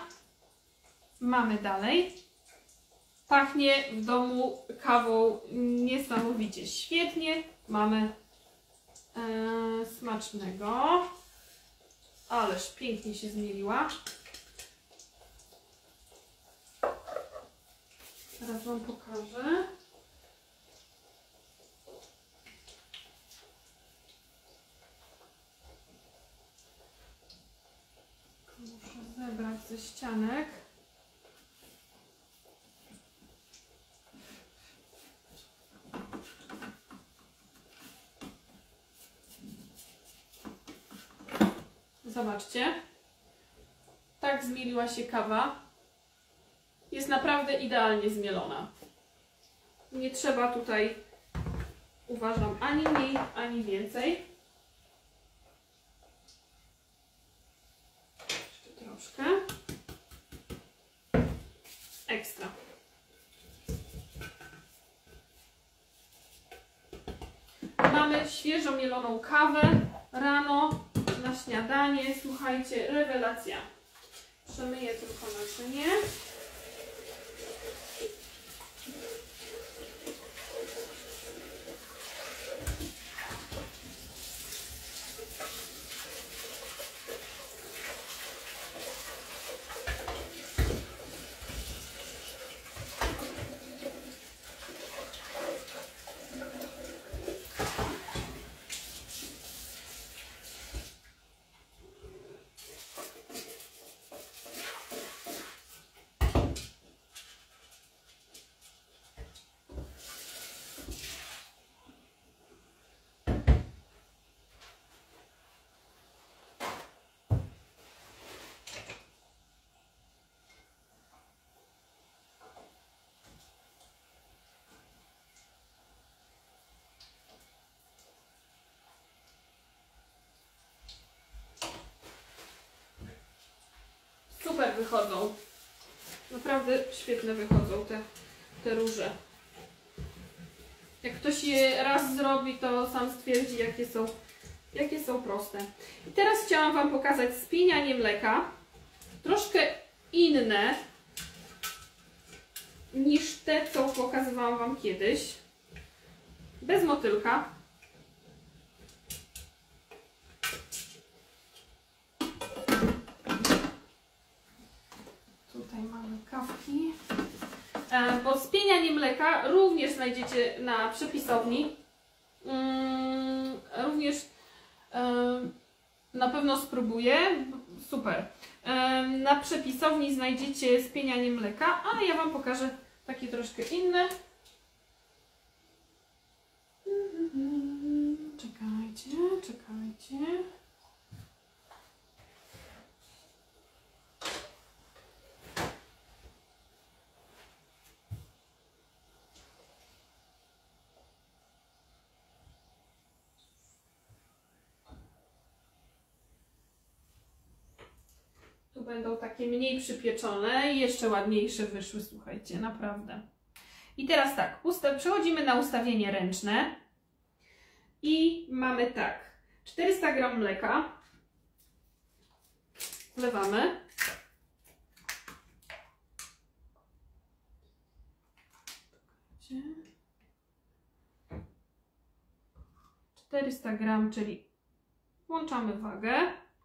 mamy dalej. Pachnie w domu kawą niesamowicie świetnie. Mamy e, smacznego. Ależ pięknie się zmieliła. Teraz Wam pokażę. Muszę zebrać ze ścianek. Zobaczcie. Tak zmieliła się kawa. Jest naprawdę idealnie zmielona. Nie trzeba tutaj, uważam, ani mniej, ani więcej. Jeszcze troszkę. ekstra. Mamy świeżo mieloną kawę rano na śniadanie. Słuchajcie, rewelacja. Przemyję tylko naczynie. Super wychodzą. Naprawdę świetne wychodzą te, te róże. Jak ktoś je raz zrobi, to sam stwierdzi, jakie są, jakie są proste. I teraz chciałam Wam pokazać spienianie mleka. Troszkę inne niż te, co pokazywałam Wam kiedyś. Bez motylka. Tutaj mamy kawki. E, bo spienianie mleka również znajdziecie na przepisowni. Mm, również e, na pewno spróbuję. Super. E, na przepisowni znajdziecie spienianie mleka, ale ja Wam pokażę takie troszkę inne. Czekajcie, czekajcie. Tu będą takie mniej przypieczone i jeszcze ładniejsze wyszły, słuchajcie, naprawdę. I teraz tak, przechodzimy na ustawienie ręczne i mamy tak, czterysta gramów mleka wlewamy. czterysta gramów, czyli włączamy wagę.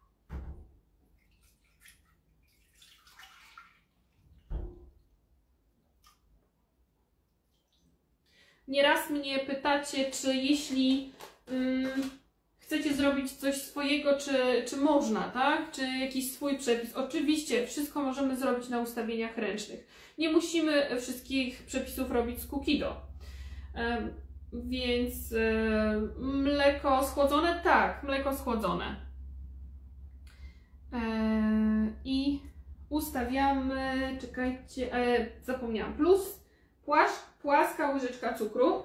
Nieraz mnie pytacie, czy jeśli ym, chcecie zrobić coś swojego, czy, czy można, tak? Czy jakiś swój przepis. Oczywiście wszystko możemy zrobić na ustawieniach ręcznych. Nie musimy wszystkich przepisów robić z Cookido. Ym, więc yy, mleko schłodzone? Tak, mleko schłodzone. Yy, I ustawiamy, czekajcie, yy, zapomniałam, plus płasz, płaska łyżeczka cukru.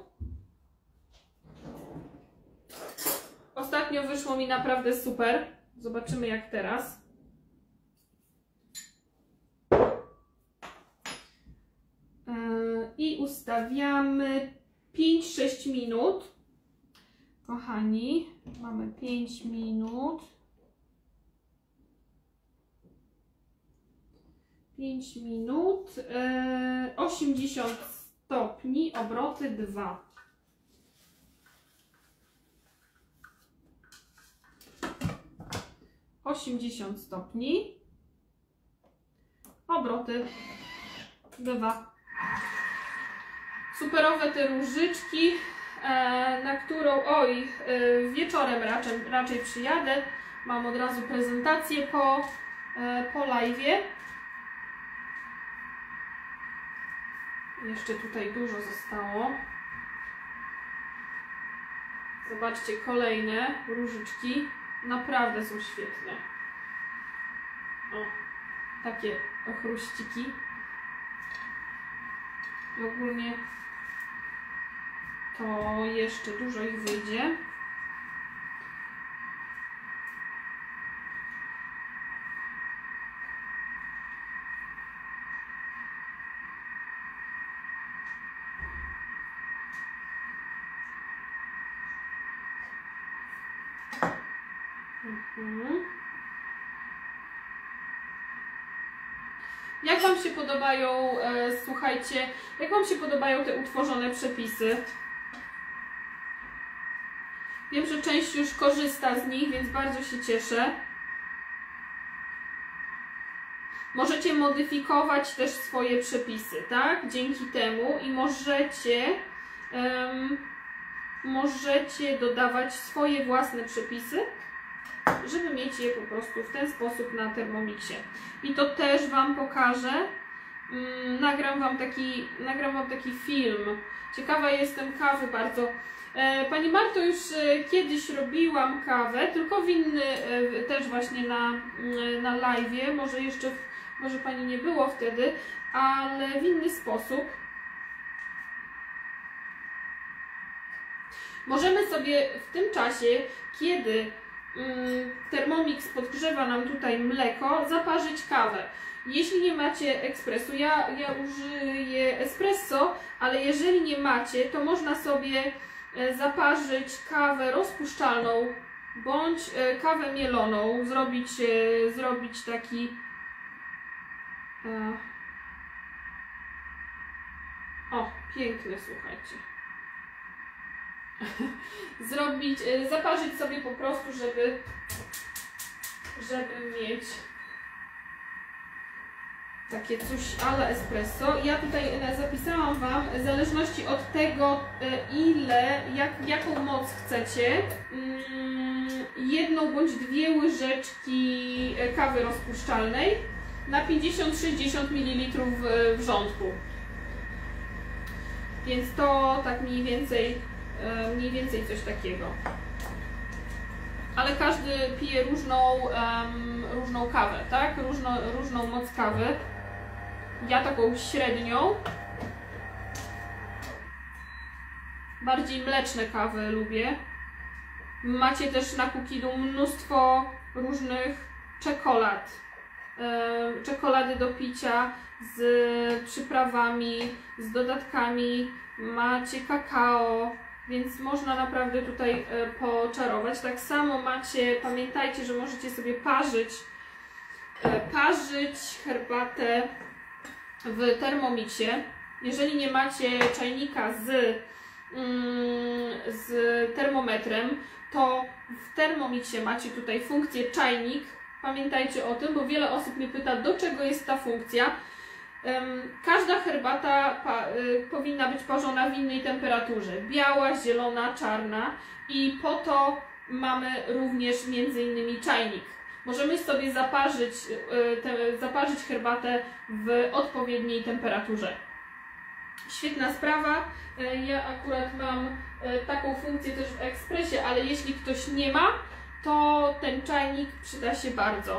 Ostatnio wyszło mi naprawdę super. Zobaczymy jak teraz. Yy, I ustawiamy pięć sześć minut. Kochani, mamy pięć minut. pięć minut. Yy, osiemdziesiąt stopni, obroty dwa. osiemdziesiąt stopni, obroty dwa. Superowe te różyczki, na którą, oj, wieczorem raczej, raczej przyjadę. Mam od razu prezentację po, po live'ie. Jeszcze tutaj dużo zostało. Zobaczcie, kolejne różyczki. Naprawdę są świetne. O, takie chruściki. I ogólnie to jeszcze dużo ich wyjdzie. Mhm. Jak Wam się podobają, e, słuchajcie, jak Wam się podobają te utworzone przepisy? Wiem, że część już korzysta z nich, więc bardzo się cieszę. Możecie modyfikować też swoje przepisy, tak? Dzięki temu i możecie, um, możecie dodawać swoje własne przepisy, żeby mieć je po prostu w ten sposób na Thermomixie. I to też Wam pokażę. Um, nagram Wam taki, nagram Wam taki film. Ciekawa jestem kawy bardzo. E, Pani Marto, już e, kiedyś robiłam kawę, tylko w inny, e, też właśnie na, e, na live'ie, może jeszcze, w, może Pani nie było wtedy, ale w inny sposób. Możemy sobie w tym czasie, kiedy mm, Thermomix podgrzewa nam tutaj mleko, zaparzyć kawę. Jeśli nie macie ekspresu, ja, ja użyję espresso, ale jeżeli nie macie, to można sobie zaparzyć kawę rozpuszczalną bądź kawę mieloną, zrobić, zrobić taki o, piękne, słuchajcie. Zrobić, zaparzyć sobie po prostu, żeby żeby mieć takie coś a la espresso. Ja tutaj zapisałam Wam, w zależności od tego, ile, jak, jaką moc chcecie, jedną bądź dwie łyżeczki kawy rozpuszczalnej na pięćdziesiąt sześćdziesiąt mililitrów wrzątku. Więc to tak mniej więcej, mniej więcej coś takiego. Ale każdy pije różną, um, różną kawę, tak? Różno, różną moc kawy. Ja taką średnią. Bardziej mleczne kawy lubię. Macie też na Cookidu mnóstwo różnych czekolad. Yy, czekolady do picia z przyprawami, z dodatkami. Macie kakao, więc można naprawdę tutaj yy, poczarować. Tak samo macie, pamiętajcie, że możecie sobie parzyć, yy, parzyć herbatę w Thermomixie. Jeżeli nie macie czajnika z, mm, z termometrem, to w Thermomixie macie tutaj funkcję czajnik. Pamiętajcie o tym, bo wiele osób mnie pyta, do czego jest ta funkcja. Um, każda herbata pa, y, powinna być parzona w innej temperaturze. Biała, zielona, czarna i po to mamy również między innymi czajnik. Możemy sobie zaparzyć, te, zaparzyć herbatę w odpowiedniej temperaturze. Świetna sprawa. Ja akurat mam taką funkcję też w ekspresie, ale jeśli ktoś nie ma, to ten czajnik przyda się bardzo.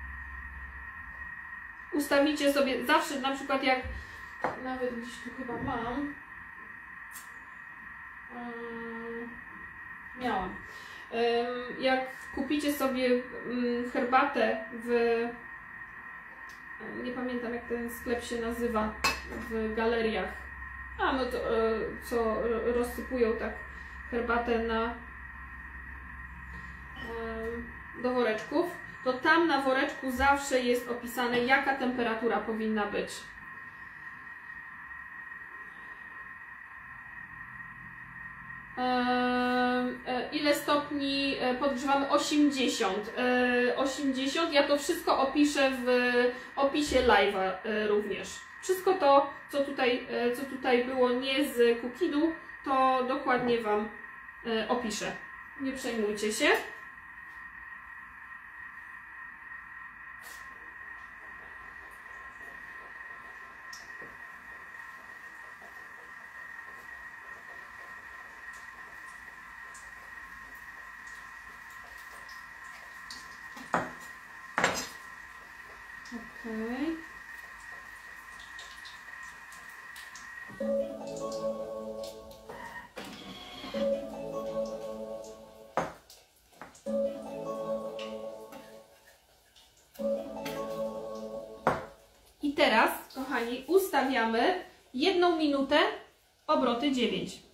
Ustawicie sobie zawsze, na przykład jak, nawet gdzieś tu chyba mam, um, miałam. Jak kupicie sobie herbatę w, nie pamiętam jak ten sklep się nazywa, w galeriach, a no to co rozsypują tak herbatę na do woreczków, to tam na woreczku zawsze jest opisane, jaka temperatura powinna być. Ile stopni podgrzewamy? osiemdziesiąt. osiemdziesiąt. Ja to wszystko opiszę w opisie live'a również. Wszystko to, co tutaj, co tutaj było nie z Cookidu, to dokładnie Wam opiszę. Nie przejmujcie się. Okay. I teraz, kochani, ustawiamy jedną minutę, obroty dziewięć.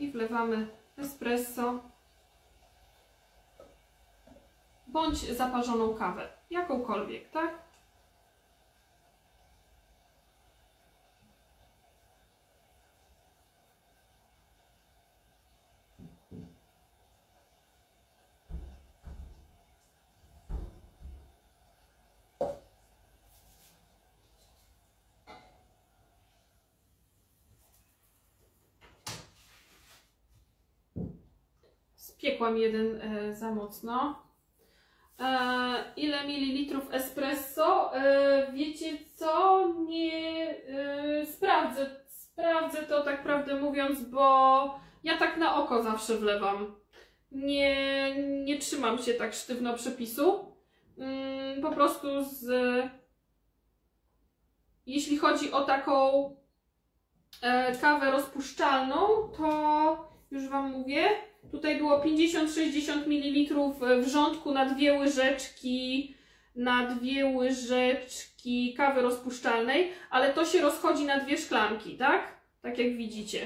i wlewamy espresso bądź zaparzoną kawę, jakąkolwiek, tak? Spiekłam jeden e, za mocno. E, ile mililitrów espresso? E, wiecie co? Nie e, sprawdzę. Sprawdzę to tak prawdę mówiąc, bo ja tak na oko zawsze wlewam. Nie, nie trzymam się tak sztywno przepisu. Mm, po prostu z... Jeśli chodzi o taką e, kawę rozpuszczalną, to już Wam mówię. Tutaj było pięćdziesiąt sześćdziesiąt mililitrów wrzątku na dwie łyżeczki, na dwie łyżeczki kawy rozpuszczalnej, ale to się rozchodzi na dwie szklanki, tak? Tak jak widzicie.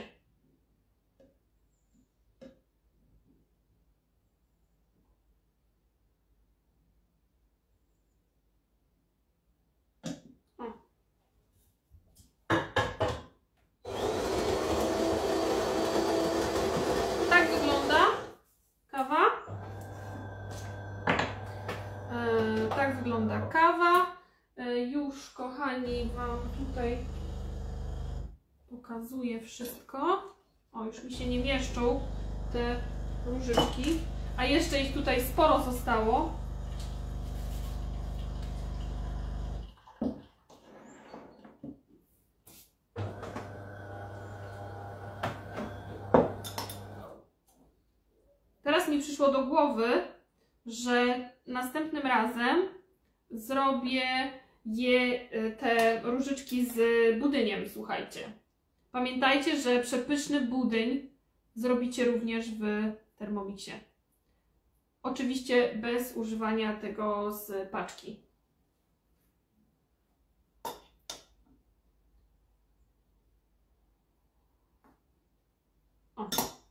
Tak wygląda kawa. Już, kochani, Wam tutaj pokazuję wszystko. O, już mi się nie mieszczą te różyczki, a jeszcze ich tutaj sporo zostało. Teraz mi przyszło do głowy, że następnym razem zrobię je, te różyczki z budyniem, słuchajcie. Pamiętajcie, że przepyszny budyń zrobicie również w Thermomixie. Oczywiście bez używania tego z paczki. O.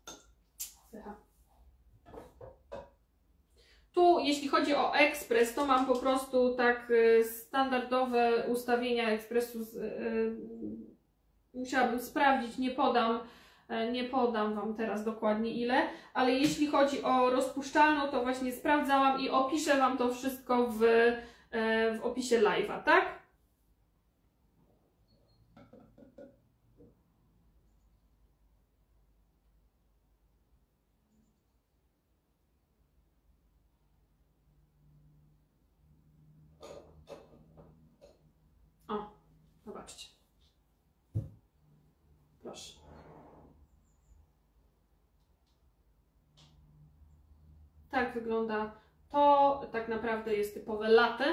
Tu, jeśli chodzi o ekspres, to mam po prostu tak y, standardowe ustawienia ekspresu. Z, y, musiałabym sprawdzić, nie podam, y, nie podam Wam teraz dokładnie ile, ale jeśli chodzi o rozpuszczalną, to właśnie sprawdzałam i opiszę Wam to wszystko w, y, w opisie live'a, tak? Zobaczcie. Proszę. Tak wygląda. To tak naprawdę jest typowe latte.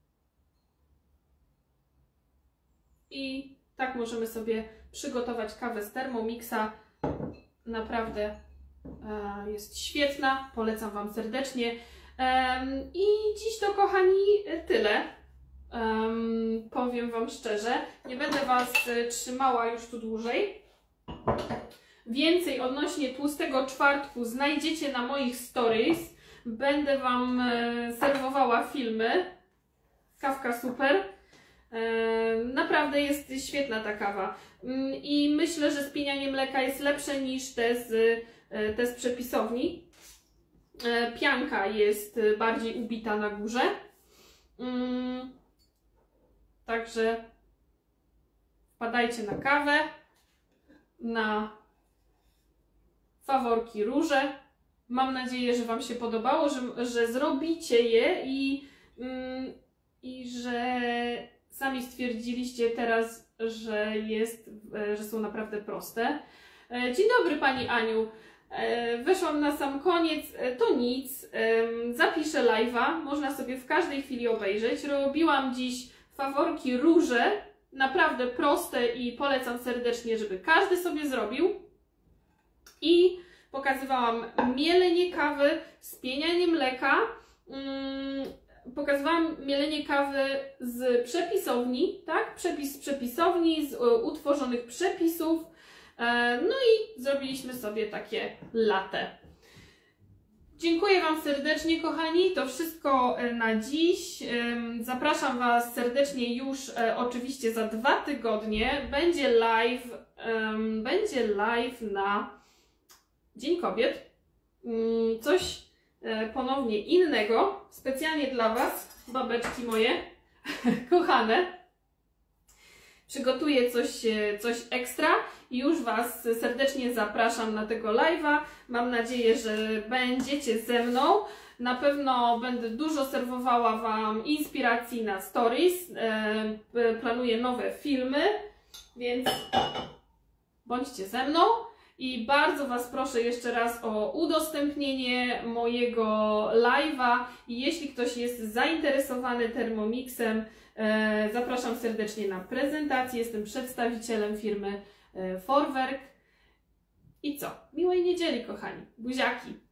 I tak możemy sobie przygotować kawę z Thermomixa. Naprawdę e, jest świetna. Polecam Wam serdecznie. E, I dziś to, kochani, tyle. Um, powiem Wam szczerze, nie będę Was y, trzymała już tu dłużej. Więcej odnośnie tłustego czwartku znajdziecie na moich stories. Będę Wam y, serwowała filmy. Kawka super. Y, naprawdę jest świetna ta kawa. Y, I myślę, że spienianie mleka jest lepsze niż te z, y, te z przepisowni. Y, pianka jest bardziej ubita na górze. Y, Także wpadajcie na kawę, na faworki róże. Mam nadzieję, że Wam się podobało, że, że zrobicie je i, mm, i że sami stwierdziliście teraz, że, jest, że są naprawdę proste. Dzień dobry Pani Aniu. Weszłam na sam koniec, to nic. Zapiszę live'a, można sobie w każdej chwili obejrzeć. Robiłam dziś faworki róże, naprawdę proste i polecam serdecznie, żeby każdy sobie zrobił. I pokazywałam mielenie kawy, spienianie mleka, hmm, pokazywałam mielenie kawy z przepisowni, tak? Przepis z przepisowni, z utworzonych przepisów. No i zrobiliśmy sobie takie latte. Dziękuję Wam serdecznie, kochani. To wszystko na dziś. Zapraszam Was serdecznie już oczywiście za dwa tygodnie. Będzie live, będzie live na Dzień Kobiet. Coś ponownie innego, specjalnie dla Was, babeczki moje kochane. Przygotuję coś, coś ekstra i już Was serdecznie zapraszam na tego live'a. Mam nadzieję, że będziecie ze mną. Na pewno będę dużo serwowała Wam inspiracji na stories. Planuję nowe filmy, więc bądźcie ze mną. I bardzo Was proszę jeszcze raz o udostępnienie mojego live'a. I jeśli ktoś jest zainteresowany Thermomixem, e, zapraszam serdecznie na prezentację. Jestem przedstawicielem firmy e, Vorwerk. I co? Miłej niedzieli, kochani. Buziaki!